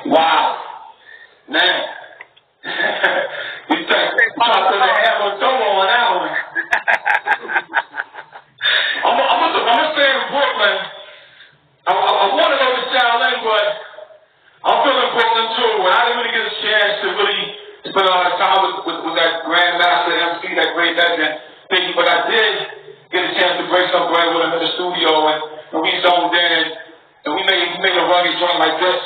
Wow. Man. You think talk to the hammer throw on that one. I'm I'm gonna stay in Brooklyn. I, I, I want to go to Shaolin, but I'm feeling Brooklyn too. And I didn't really get a chance to really spend a lot of time with, with, with that grandmaster M C, that great legend, Biggie. But I did get a chance to break some bread with him in the studio, and, and we zoned in, and, and we made we made a rugged joint like this.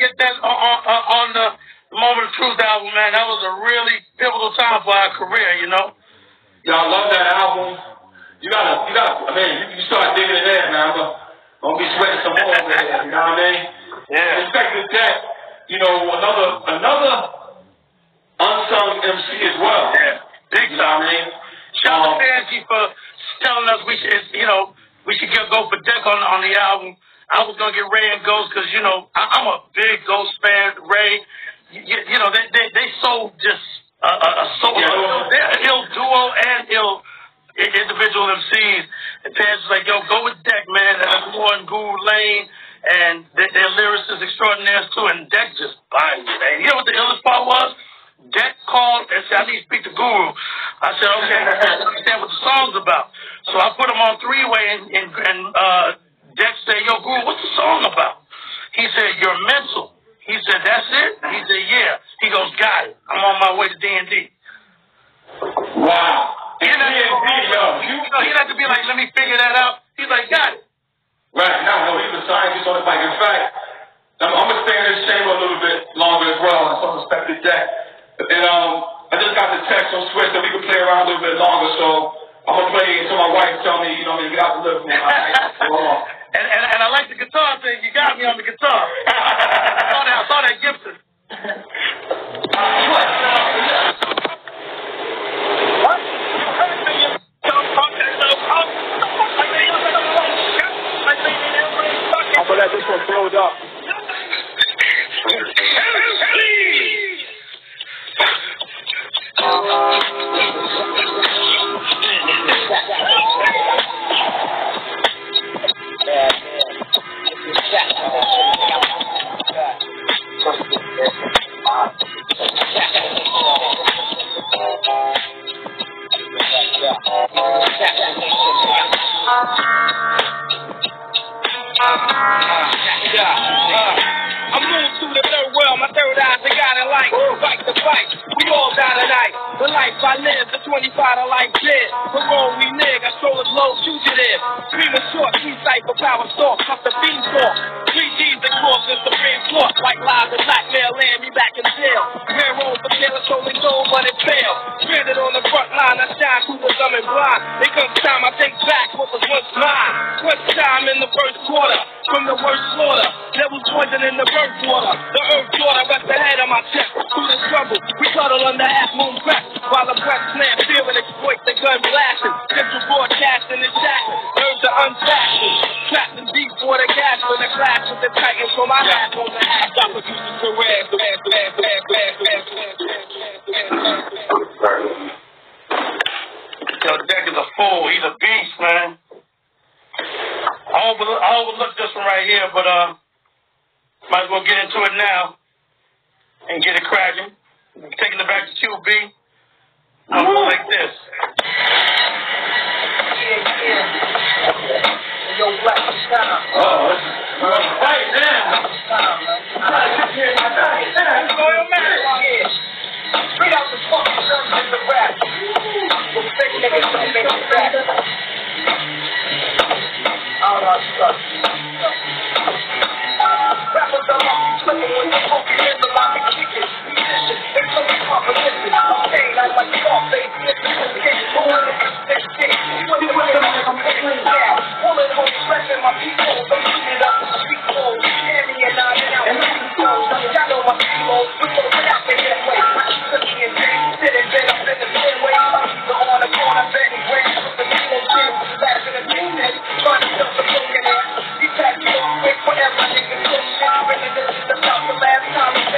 get that on, on, on the Moment of Truth album, man. That was a really pivotal time for our career, you know. Yeah, I love that album. You gotta, you gotta, I mean, you, you start digging it in, man. I'm gonna, I'm gonna be sweating some more over there, you know what I mean? Yeah. Inspector Deck, you know, another, another unsung M C as well. Yeah, big time. You know what I mean? Shout out Um, to Angie for telling us we should, you know, we should get go for Deck on on the album. I was gonna get Ray and Ghost because you know I, I'm a big Ghost fan. Ray, you, you know they they they so just a uh, uh, so yeah. uh, they're an ill duo and ill individual M Cs. And Taz was like, yo, go with Deck, man. And I'm going Guru Lane, and their, their lyrics is extraordinary too. And Deck just buying it, man. You know what the illest part was? Deck called and said, I need to speak to Guru. I said, okay, I understand what the song's about. So I put him on three-way, and, and, and uh, Deck said, yo, Guru, what's the song about? He said, you're mental. He said, that's it? He said, yeah. He goes, got it. I'm on my way to D and D. Wow. He didn't have to, yo, you know, he didn't have to be like, let me figure that out. He's like, got it. Right, no, no, he's a scientist on the bike. In fact, I'm, I'm going to stay in this chamber a little bit longer as well, and some Inspector Deck. And um, I just got the text on Switch that we could play around a little bit longer, so I'm going to play it until my wife tell me, you know, to get out the living room. Hold on. And, and, and I like the guitar thing. You got me on the guitar. I saw that, I saw that Gibson. What? I'm gonna let this one load up. I'm moving through the third world, my third eyes, they got it like fight the fight. We all die tonight. The life I live, the twenty-five I like dead. The road we nig, I stroll as low fugitive. Premature, three cipher power source, plus the beam source. Three G's that cross the Supreme Court, like lies and blackmail, land me back in jail. Rare road for Taylor, stolen gold, but it failed. Stranded on the front line, I shine through the dumb and blind. It comes time I take back what was once mine. First time in the first quarter, from the worst slaughter. There was poison in the birth water. The earth water rests ahead of my chest. Through the struggle, we cuddle under half moon crest. While the breath slam, feel and exploit the gun blasting. Central broadcasting is shackling. Herbs are unfastened. Trapped in deep water gas when the clash with the titans for my hat on the ass. I produce the career. Yo, Deck is a fool. He's a beast, man. I overlook, I overlooked this one right here, but uh, might as well get into it now and get it cracking. Taking it back to Q B. I'm going like this. Yo, black time. Oh, we're going to fight now. Straight out the fucking guns in the rap. The fake niggas don't make it back. Out our stuff. Rappers are lucky slipping when the funky hands are like kicking. Musicians, it's so competition. Pain, I like Scarface, listen to the kids. Who in the this shit? What the way I'm putting down. Pulling home, pressing my people. Don't shoot it up, street clothes. Candy and I out. And who knows? Y'all know my people. We go out there that way. I keep looking and sitting, been up in the same way. So on the corner, betting grand. With the people, shit. Laughing at me, trying to sell the broken ass. These taxis don't quit forever, niggas. Really, this is about the last time.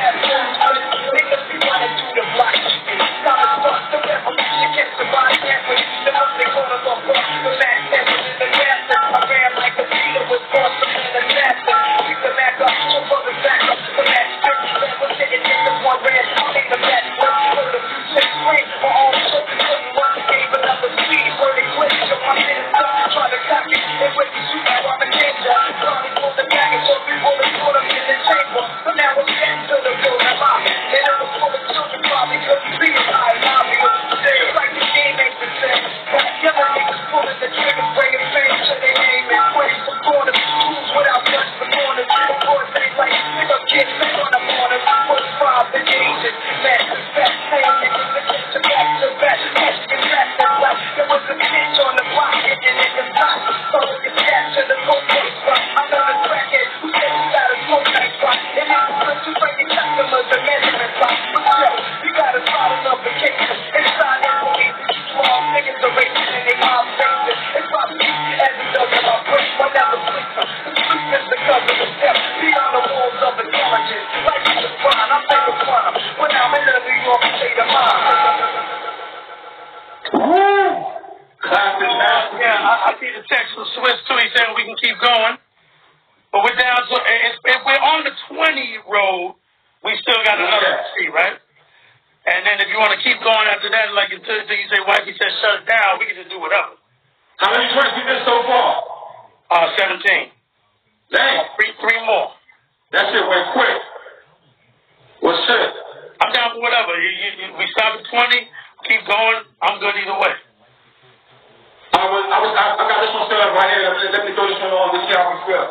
to the D J White. He said, shut it down. We can just do whatever. How many tracks you did so far? Uh, seventeen. Dang. Three, three more. That shit went quick. Well, shit. I'm down for whatever. You, you, you, we stop at twenty. Keep going. I'm good either way. I was, I was, I, I got this one set up right here. Let me, let me throw this one on. Let's see how we feel.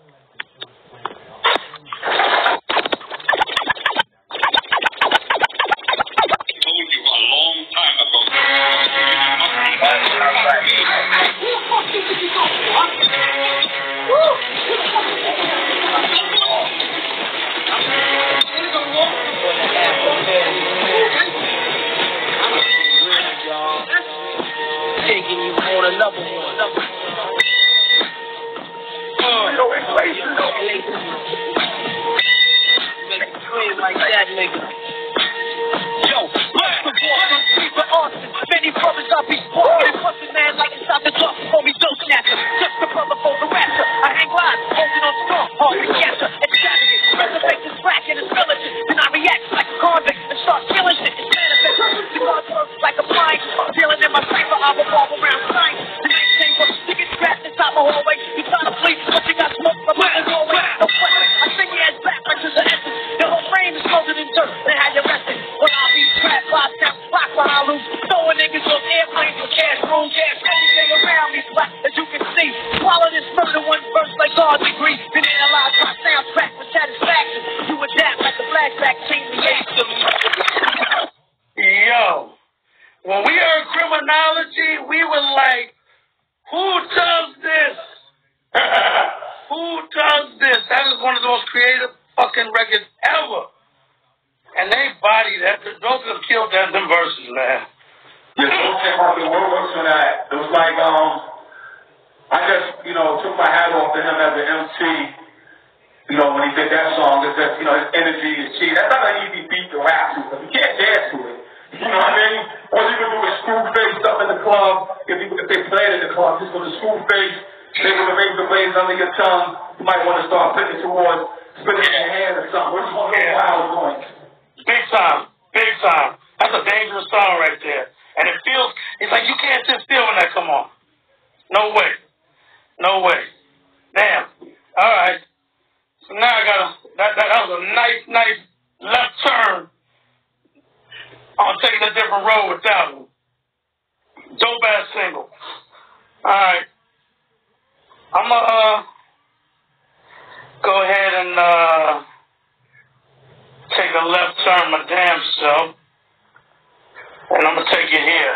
Taking you on another one. Uh, no inflation, no. Make it clear like that, nigga. Yo, blast the ball from Steve to Austin. Many brothers I'll be walking and busting, man, like inside the club. Call me Dope Snatcher. Just the brother for the raptor. I hang live, holding on strong, hard to capture. Extravagant, resurrect this rack and it's militant. Then I react like a convict and start killing shit. It's manifest. The guard works like a blind. Dealing in my cipher, I revolve around signs. The night chamber, you get trapped inside my hallway. You try to flee, but you got smoke from my doorway. No question, I send your ass back right to the essence. The whole frame is coated in dirt. They had you resting. When I'll be trapped, five steps, block while I lose. Throwing niggas off airplanes for cash room, cash anything around me flat, as you can see. Swallow this murder one verse like God's degree. Then analyze my soundtrack with satisfaction. You adapt like the flashback change the action. Yo. When we heard criminology, we were like, who does this? Who does this? That is one of the most creative fucking records ever. And they bodied that. Those have killed them, them verses, man. Yeah, so came off the works on that. It was like, um, I just, you know, took my hat off to him as an M C, you know, when he did that song. It's just, you know, his energy, his cheat. That's not an easy beat to rap to, because you can't dance to it. You know what I mean? All you can do is screw face up in the club. If, you, if they play it in the club, just go to screw face. They will raise the blades under your tongue. You might want to start putting it towards spinning your hand or something. We're just going to go wild going. Big time. Big time. That's a dangerous song right there. And it feels, it's like you can't sit still when that come on. No way. No way. Damn. All right. So now I got a, that, that, that was a nice, nice left turn. I'm taking a different road with that one. Dope ass single. Alright. I'm gonna uh, go ahead and uh, take a left turn my damn self. And I'm gonna take it here.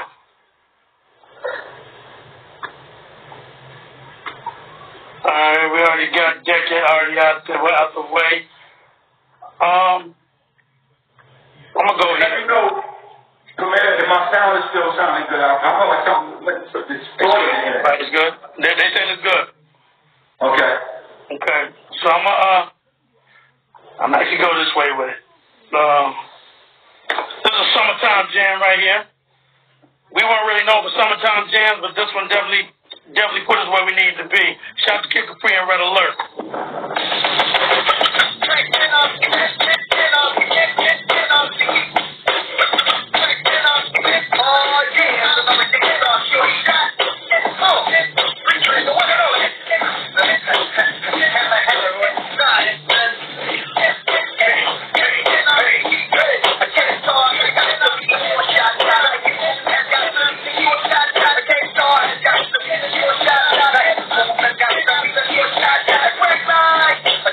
Alright, we already got Decade already out the, out the way. Um, I'm gonna go Let here. me know. Commander, if my sound is still sounding good, I, I feel like something is distorted in it. Right, it's good. They, they said it's good. Okay. Okay. So I'm uh, I'm actually go this way with it. Um, this is a summertime jam right here. We weren't really known for summertime jams, but this one definitely, definitely put us where we need to be. Shout out to Kid Capri and Red Alert. Bye.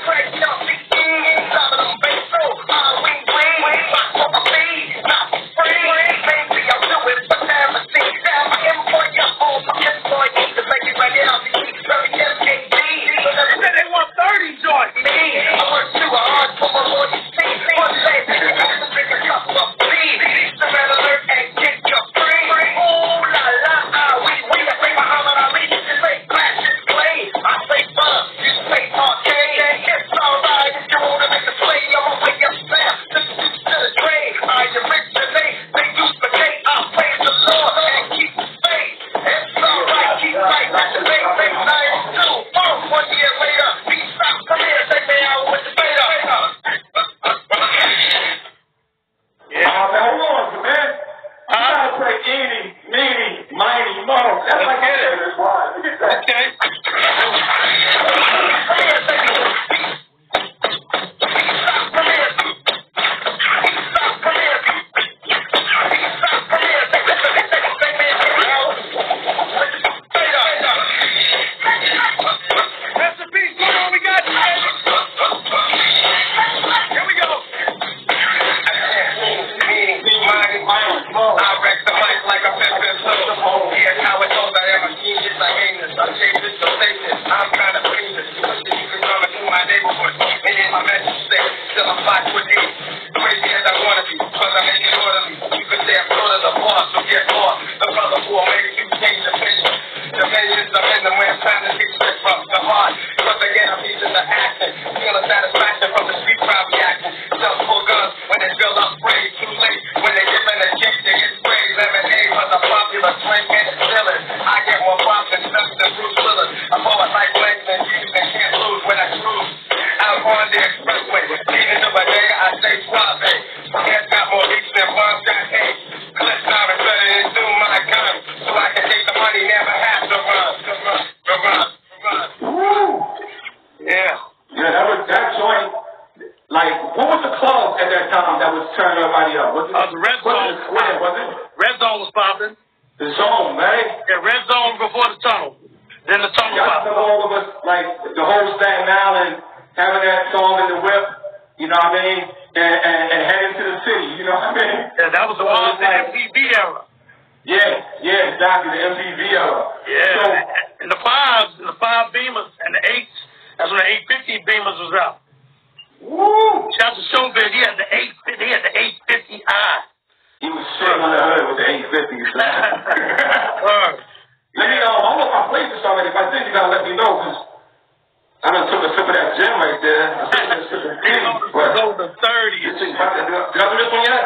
watch with ease. Crazy as I wanna be, cause I make it orderly. You could say I'm sort of the boss, so get lost. The brother who will make you change the picture. The millions are in the wind, trying to get straight from the heart. Cause again, I'm using the action. Feeling satisfaction from the street crowd reaction. Self full guns when they fill up sprays. Too late when they give in a kick, they get sprayed. Lemonade was a popular drink and it's chillin'. I get more props than Smith than Bruce Willis. I'm always like Blake and Hughes and can't lose when I cruise. Out on the expressway, even to my nigga, I stay suave. My hands got more reach than bombs got hate. Clips now is better than do my gun. So I can take the money, never have to run. To run, to run, to run. Woo! Yeah. Yeah, that was that joint. Like, what was the club at that time that was turning everybody up? Was it Uh, the Red Zone. Was it Square, was it? Red Zone was popping. The Zone, man. Yeah, Red Zone before the tunnel. Then the tunnel Y'all popped. remember all of us, like, the whole Staten Island having that song in the whip, you know what I mean? And, and, and heading to the city, you know what I mean? Yeah, that was the So one, it was the like- M T V era. Yeah, yeah, exactly, the M T V era. Yeah, So, and the fives, and the five Beamers, and the eights, that's when the eight fifty Beamers was out. woo! Shout to Showbiz, he had the eight fifty, he had the eight fifty I. He was sitting on the hood with the eight fifty. Word. Let me know, I don't know if I played this already. If I did, you gotta let me know, because I done took a sip of that gin right there. I took a sip of He's gin. on the, But, he's on the thirty. you think, did I did I do this one yet?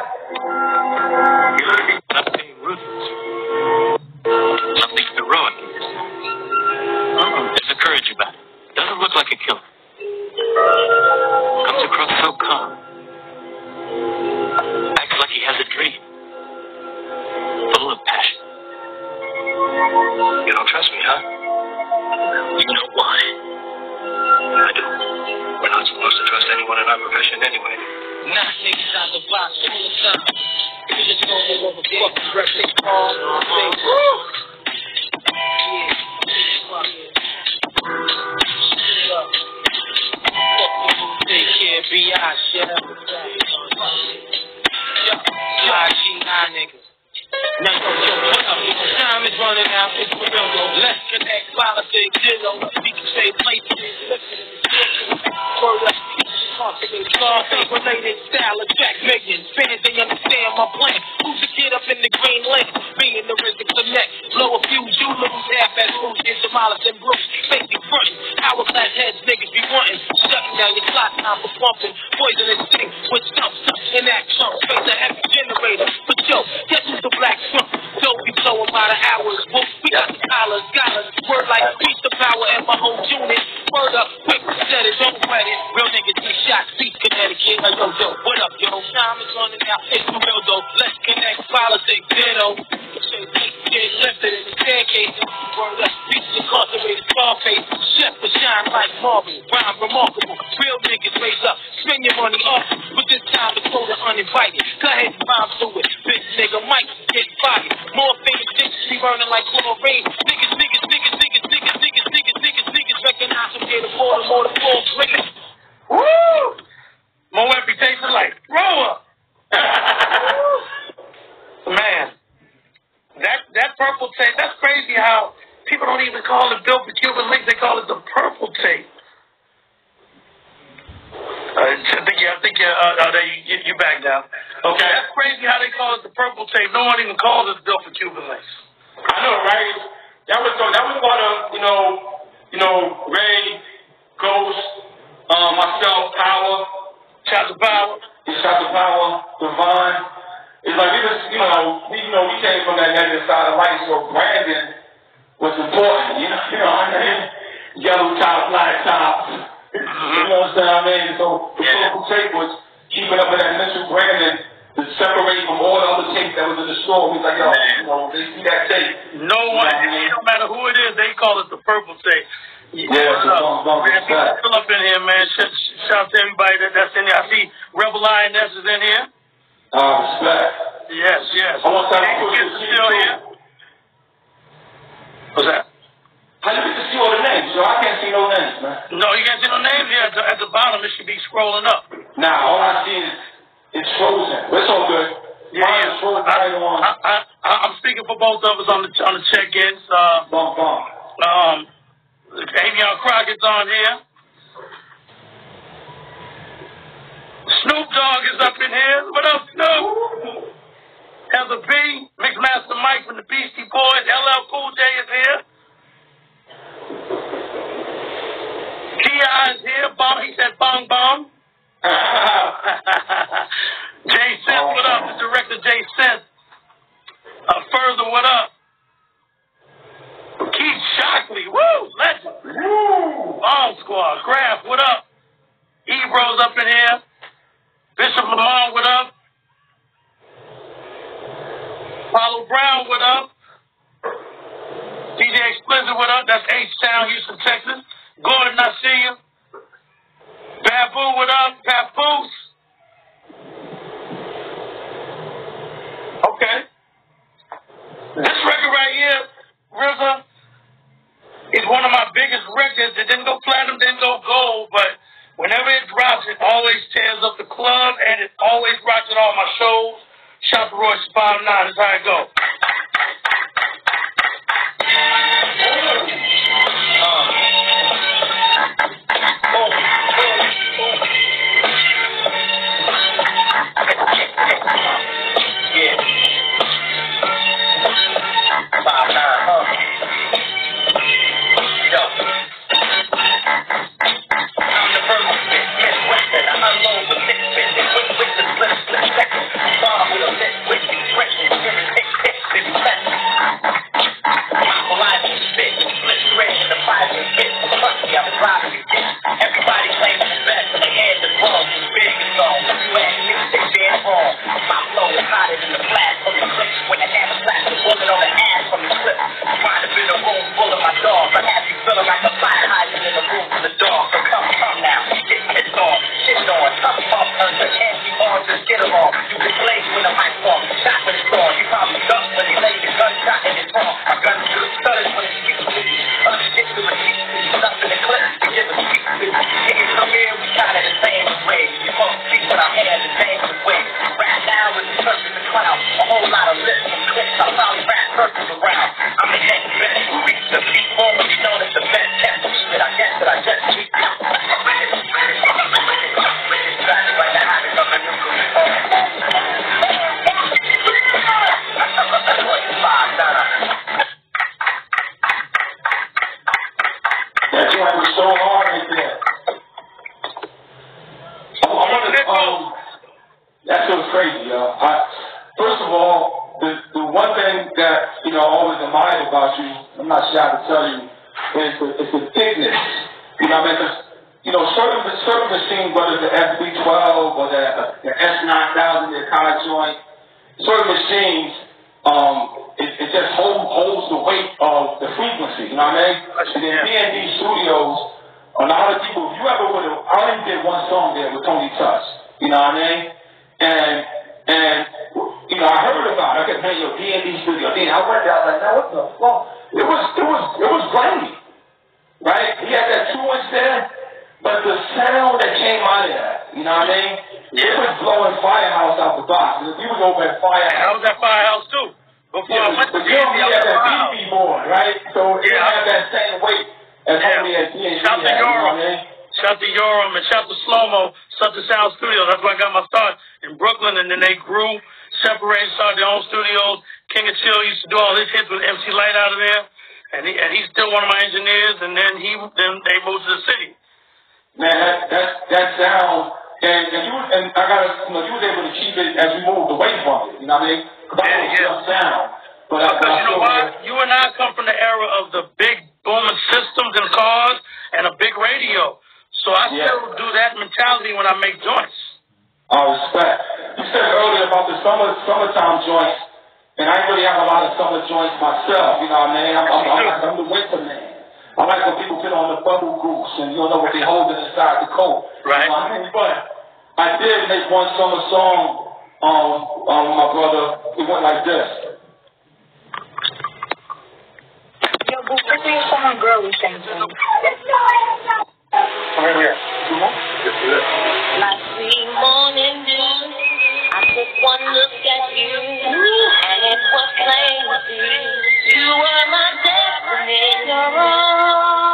Nothing ruthless. Nothing heroic. Uh-uh. There's a courage about it. Doesn't look like a killer. Comes across so calm. Acts like he has a dream. Full of passion. You don't trust me, huh? You know why? I do. We're not supposed to trust anyone in our profession anyway. Knock niggas out the box all the time. We just don't know what the fuck the rest they call. Yeah. Fuck it. Fuck you, take care, B I shit up. I G I niggas. Now, yo, yo, what up? Time is running out. It's for real, though. Let's connect politics, zero. We can say places. Word up. Scarface related style attract millions. Fans, they understand my plan. Who's to get up in the green land? Me and the rhythm connect. Blow a fuse, you lose. Half as moves, get demolished and bruised. Fake you frontin'. Hourglass heads, niggas be wantin'. Shutting down your clock time for pumping. Poisonous thing with stumps in that trunk. Face a heavy generator. But yo, guess who's the black trunk? Don't be blowing by the hours. Whoop, we got the collars, got us. Word like reach the power in my whole unit. Word up, quick, set it, don't wet it. Real niggas be shot, beat Connecticut. Like, yo, yo, what up, yo? Time is running out. It's for real, though. Let's connect politics, ditto. Get lifted in the staircase. Word up, beat the incarcerated Scarface. Chef will shine like marble. Rhyme remarkable. Real niggas raise up. Spend your money off. But this time it's for the uninvited. Go ahead and rhyme through it. Bitch nigga might get fired. More famous bitches be burning like chlorine. Niggas, niggas, niggas, niggas, niggas, niggas, niggas, niggas, niggas recognize them. Get a more and more to fall great. Woo! More reputation like throw up. Man, that that purple tape, that's crazy how people don't even call it Built for Cuban Links, they call it the purple tape. Uh, I think you, I think you, uh, uh, you, you back down. Okay, that's crazy how they call it the purple tape. No one even calls it Built for Cuban Links. I know, right? That was so. That was part of you know, you know, Ray, Ghost, um, myself, Power, Shout to Power. Shout to Power, Devon. It's like we was, you know, we you know we came from that negative side of life, so branding was important. You know, you know what I mean? Yellow top, black top. You know what I'm saying? So the purple tape was keeping up with that initial branding to separate from all the other tapes that was in the store. We was like, yo, you know, they see that tape. No one, it don't matter who it is, they call it the purple tape. Yeah, so don't, don't man, people still up in here, man. Shout, shout to everybody that, that's in here. I see Rebel I N S is in here. Uh, respect. Yes, yes. I want that to Kids push is the still here. What's that? How you get to see all the names? So I can't see no names, man. No, you can't see no names here. At the, at the bottom, it should be scrolling up. Nah, all I see is it's frozen. But it's all good. Yeah, yeah. Frozen I, right on. I, I, I, I'm speaking for both of us on the on the check-ins. Uh, bum, bum. Um, Avion Crockett's on here. Snoop Snoop Dogg is up in here. What up, Snoop? Heather B, Mixmaster Mike from the Beastie Boys. L L Cool J is here. T I is here. Bong, he said bong bong. Jay Sith, what up? The director Jay Sith. Uh, further, what up? Keith Shockley, woo, legend. Woo. Bomb Squad. Graf, what up? Ebro's up in here. Bishop Lamar, what up? Paulo Brown, what up? D J Explicit, what up? That's H-Town, Houston, Texas. Gordon, I see you. Babu, what up? Papoose. Okay. This record right here, R Z A, is one of my biggest records. It didn't go platinum, didn't go gold, but whenever it drops, it always tears up the club, and it always rocks at all my shows. Shout to Royce five nine, that's how it goes.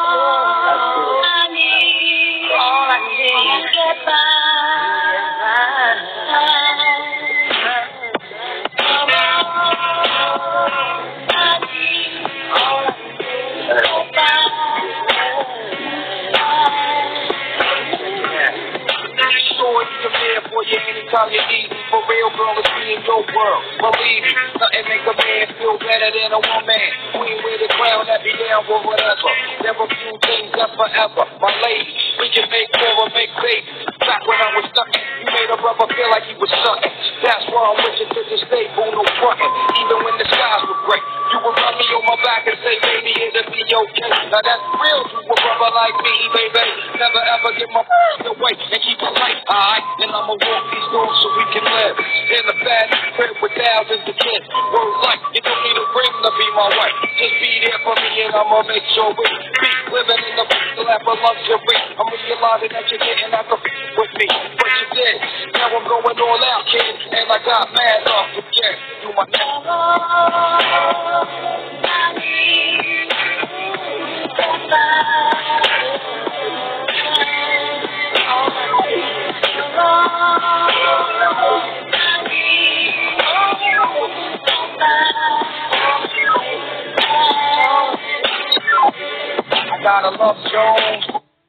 Goodbye. be a man for you anytime you need me. For real, girl, it's me in your world. Believe me, nothing make a man feel better than a woman. Queen with a crown that be down for whatever. Never few things up forever. My lady, we can make more or make babies. Back when I was stuck, you made a brother feel like he was something. That's why I'm with you to this day, boo, no frontin'. Even when the skies were great, you would rub me on my back and say, baby, it'll be okay. Now that's real to a brother like me, baby. Never ever get my away and keep it light, alright? And I'ma walk these doors so we can live in a bad crib with thousands of kids. Word like, you don't need a ring to be my wife. Just be there for me and I'ma make sure we be living in the full lap of luxury. I'm realizing that you're getting out the with me, but you did. Now I'm going all out, kid, and I got mad off again. Do my thing. I gotta love Jones.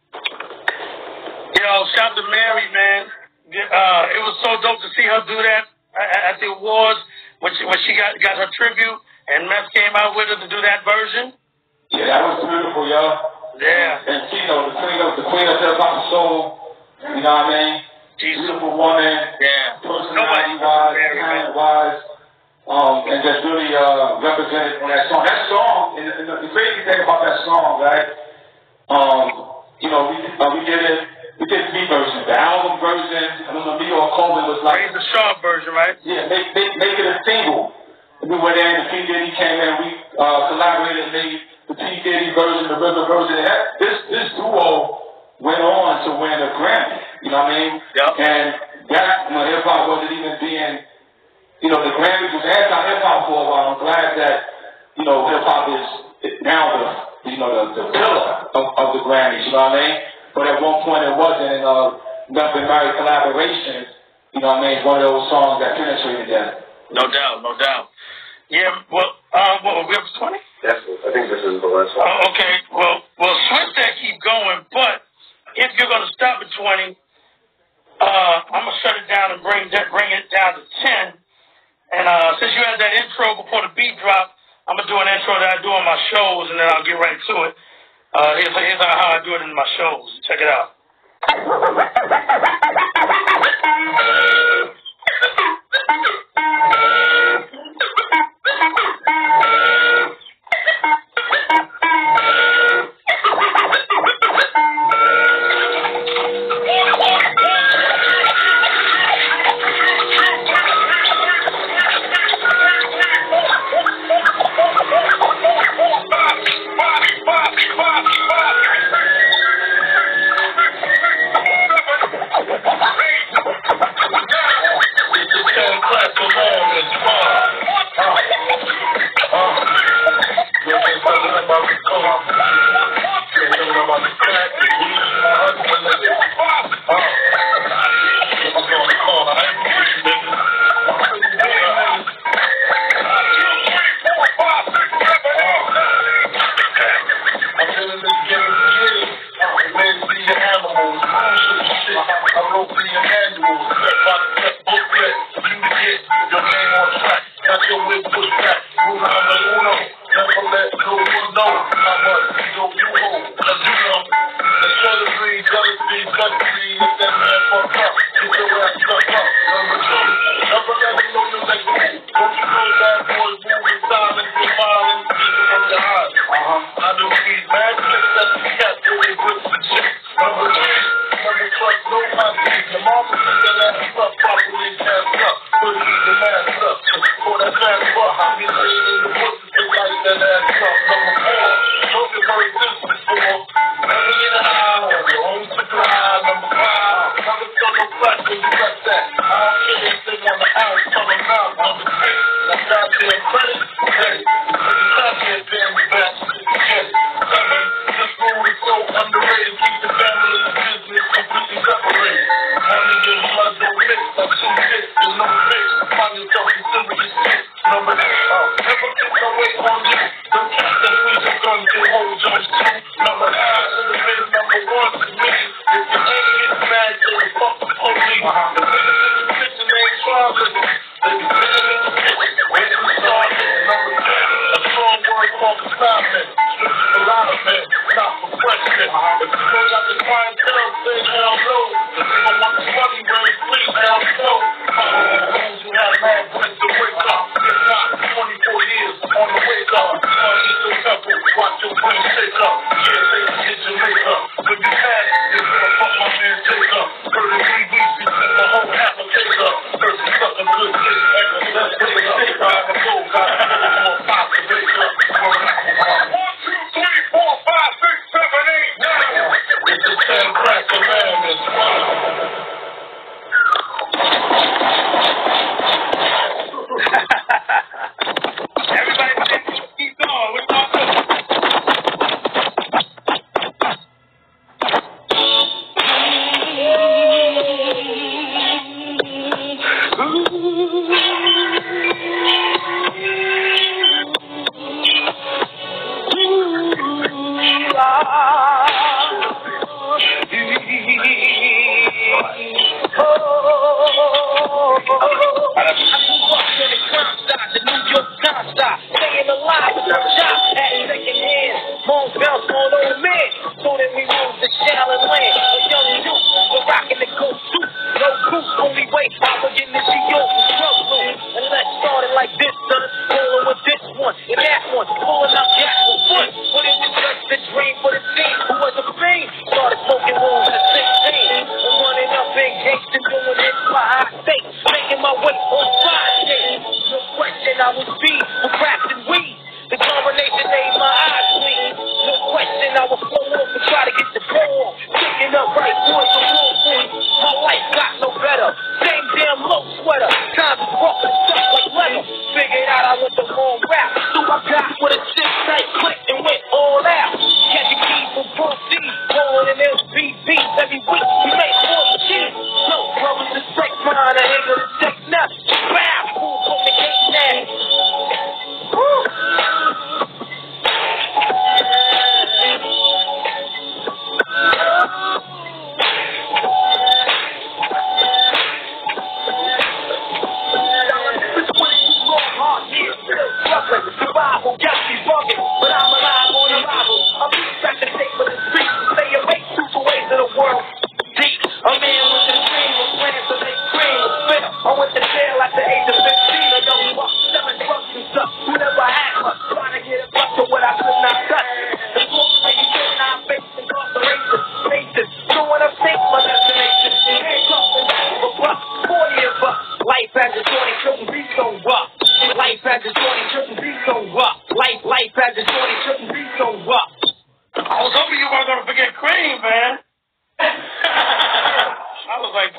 Yo, shout to Mary, man. Uh, it was so dope to see her do that at the awards when she, when she got, got her tribute, and Meth came out with her to do that version. Yeah, that was beautiful, yo. Yeah. And Tino, the queen of the queen of hip hop soul, you know what I mean? She's beautiful woman. Yeah. Personality wise, talent wise, um, and just really uh, represented on that song. That song, and the, and the crazy thing about that song, right? Um, you know, we uh, we did it. We did three versions. The album version, and then the New York Coleman was like the sharp version, right? Yeah, make make make it a single. We went in, and P Diddy came in. We uh, collaborated, and made the P Diddy version, the River version. And that, this this duo went on to win a Grammy. You know what I mean? Yep. And that when hip hop wasn't even being, you know, the Grammys was anti-hip hop for a while. I'm glad that, you know, hip hop is now the, you know, the, the pillar of, of the Grammys. You know what I mean? But at one point it wasn't. And uh, Nothing Married Collaboration, you know what I mean, is one of those songs that penetrated that. No doubt, no doubt. Yeah, well, uh, what, we up to twenty? Yes, I think this is the last one. Uh, okay, well, well, switch that, keep going, but if you're going to stop at twenty, uh, I'm going to shut it down and bring that, bring it down to ten. And uh, since you had that intro before the beat drop, I'm going to do an intro that I do on my shows, and then I'll get right to it. Uh, here's, here's how I do it in my shows. Check it out.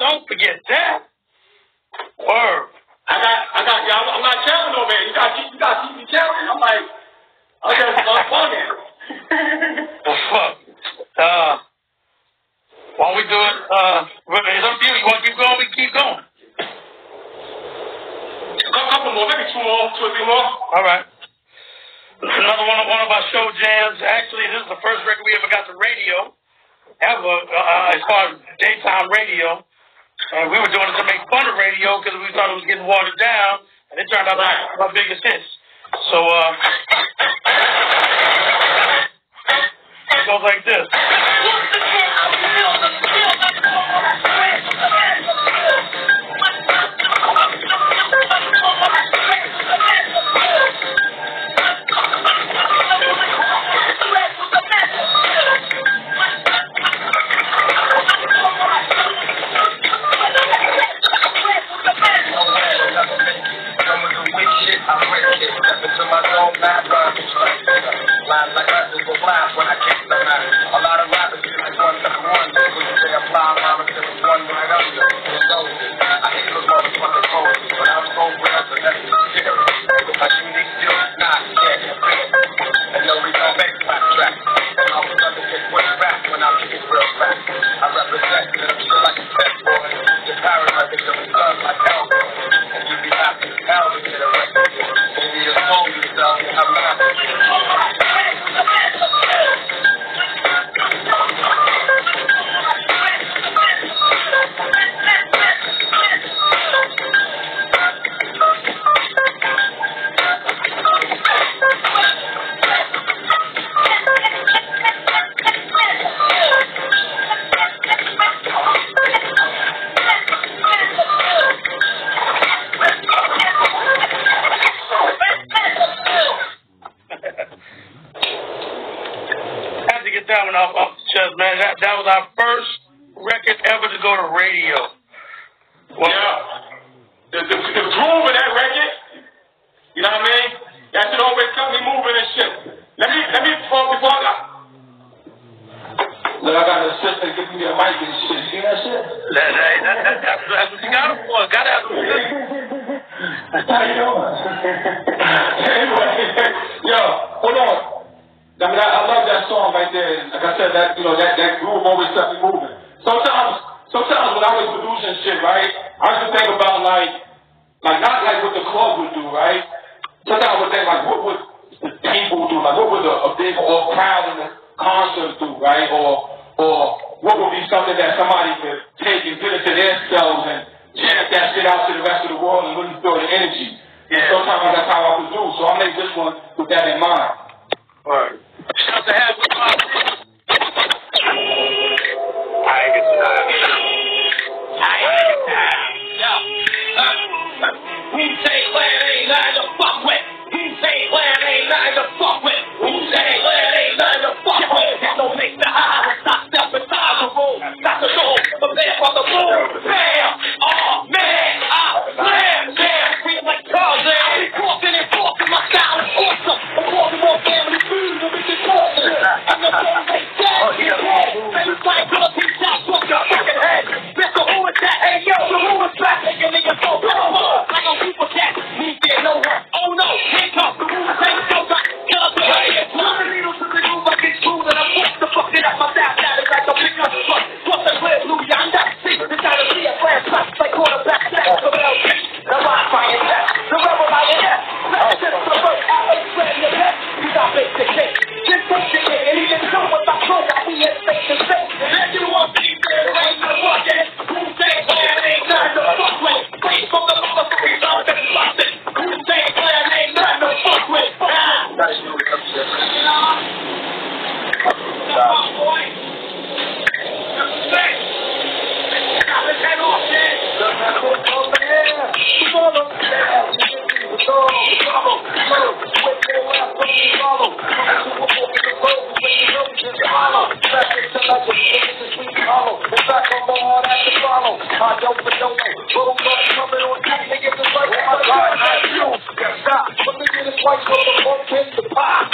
don't forget that. Word. I got, I got, yeah, I'm not counting over here. You got, you got to keep me counting. I'm like, I'm just not fucking. Well, fuck. Uh, why don't we do it? Uh, it's up to you. You want to keep going? We can keep going. A couple more, maybe two more, two or three more. All right. Another one of one of our show jams. Actually, this is the first record we ever got to radio ever, uh, as far as daytime radio. And we were doing it to make fun of radio because we thought it was getting watered down, and it turned out to be one of our biggest hits. So, uh, it goes like this.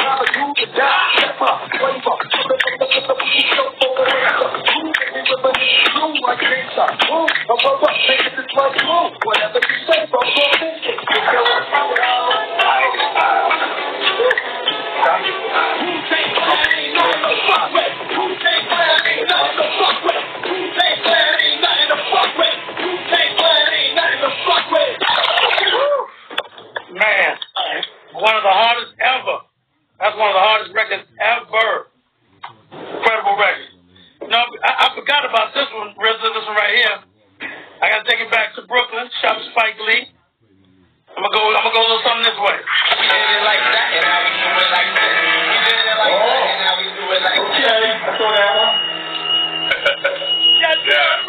Flavor, true, I can't stop. Ooh, I'm a rock, nigga, this my crew. Whatever you say, bro, bro, this shit. You know what I'm Wu-Tang Clan ain't nothing to fuck with. Wu-Tang Clan ain't nothing to fuck with. Wu-Tang Clan ain't nothing to fuck with. Wu-Tang Clan ain't nothing to fuck with. Man, one of the hardest ever. That's one of the hardest records ever. Incredible record. You know, I, I forgot about this one, R Z A, this one right here. I gotta take it back to Brooklyn, shop Spike Lee. I'm gonna go, I'm gonna go a little something this way. We did it like that, and now we do it like this. We did it like oh. that, and now we do it like this. Okay, I saw that one. Yes, sir.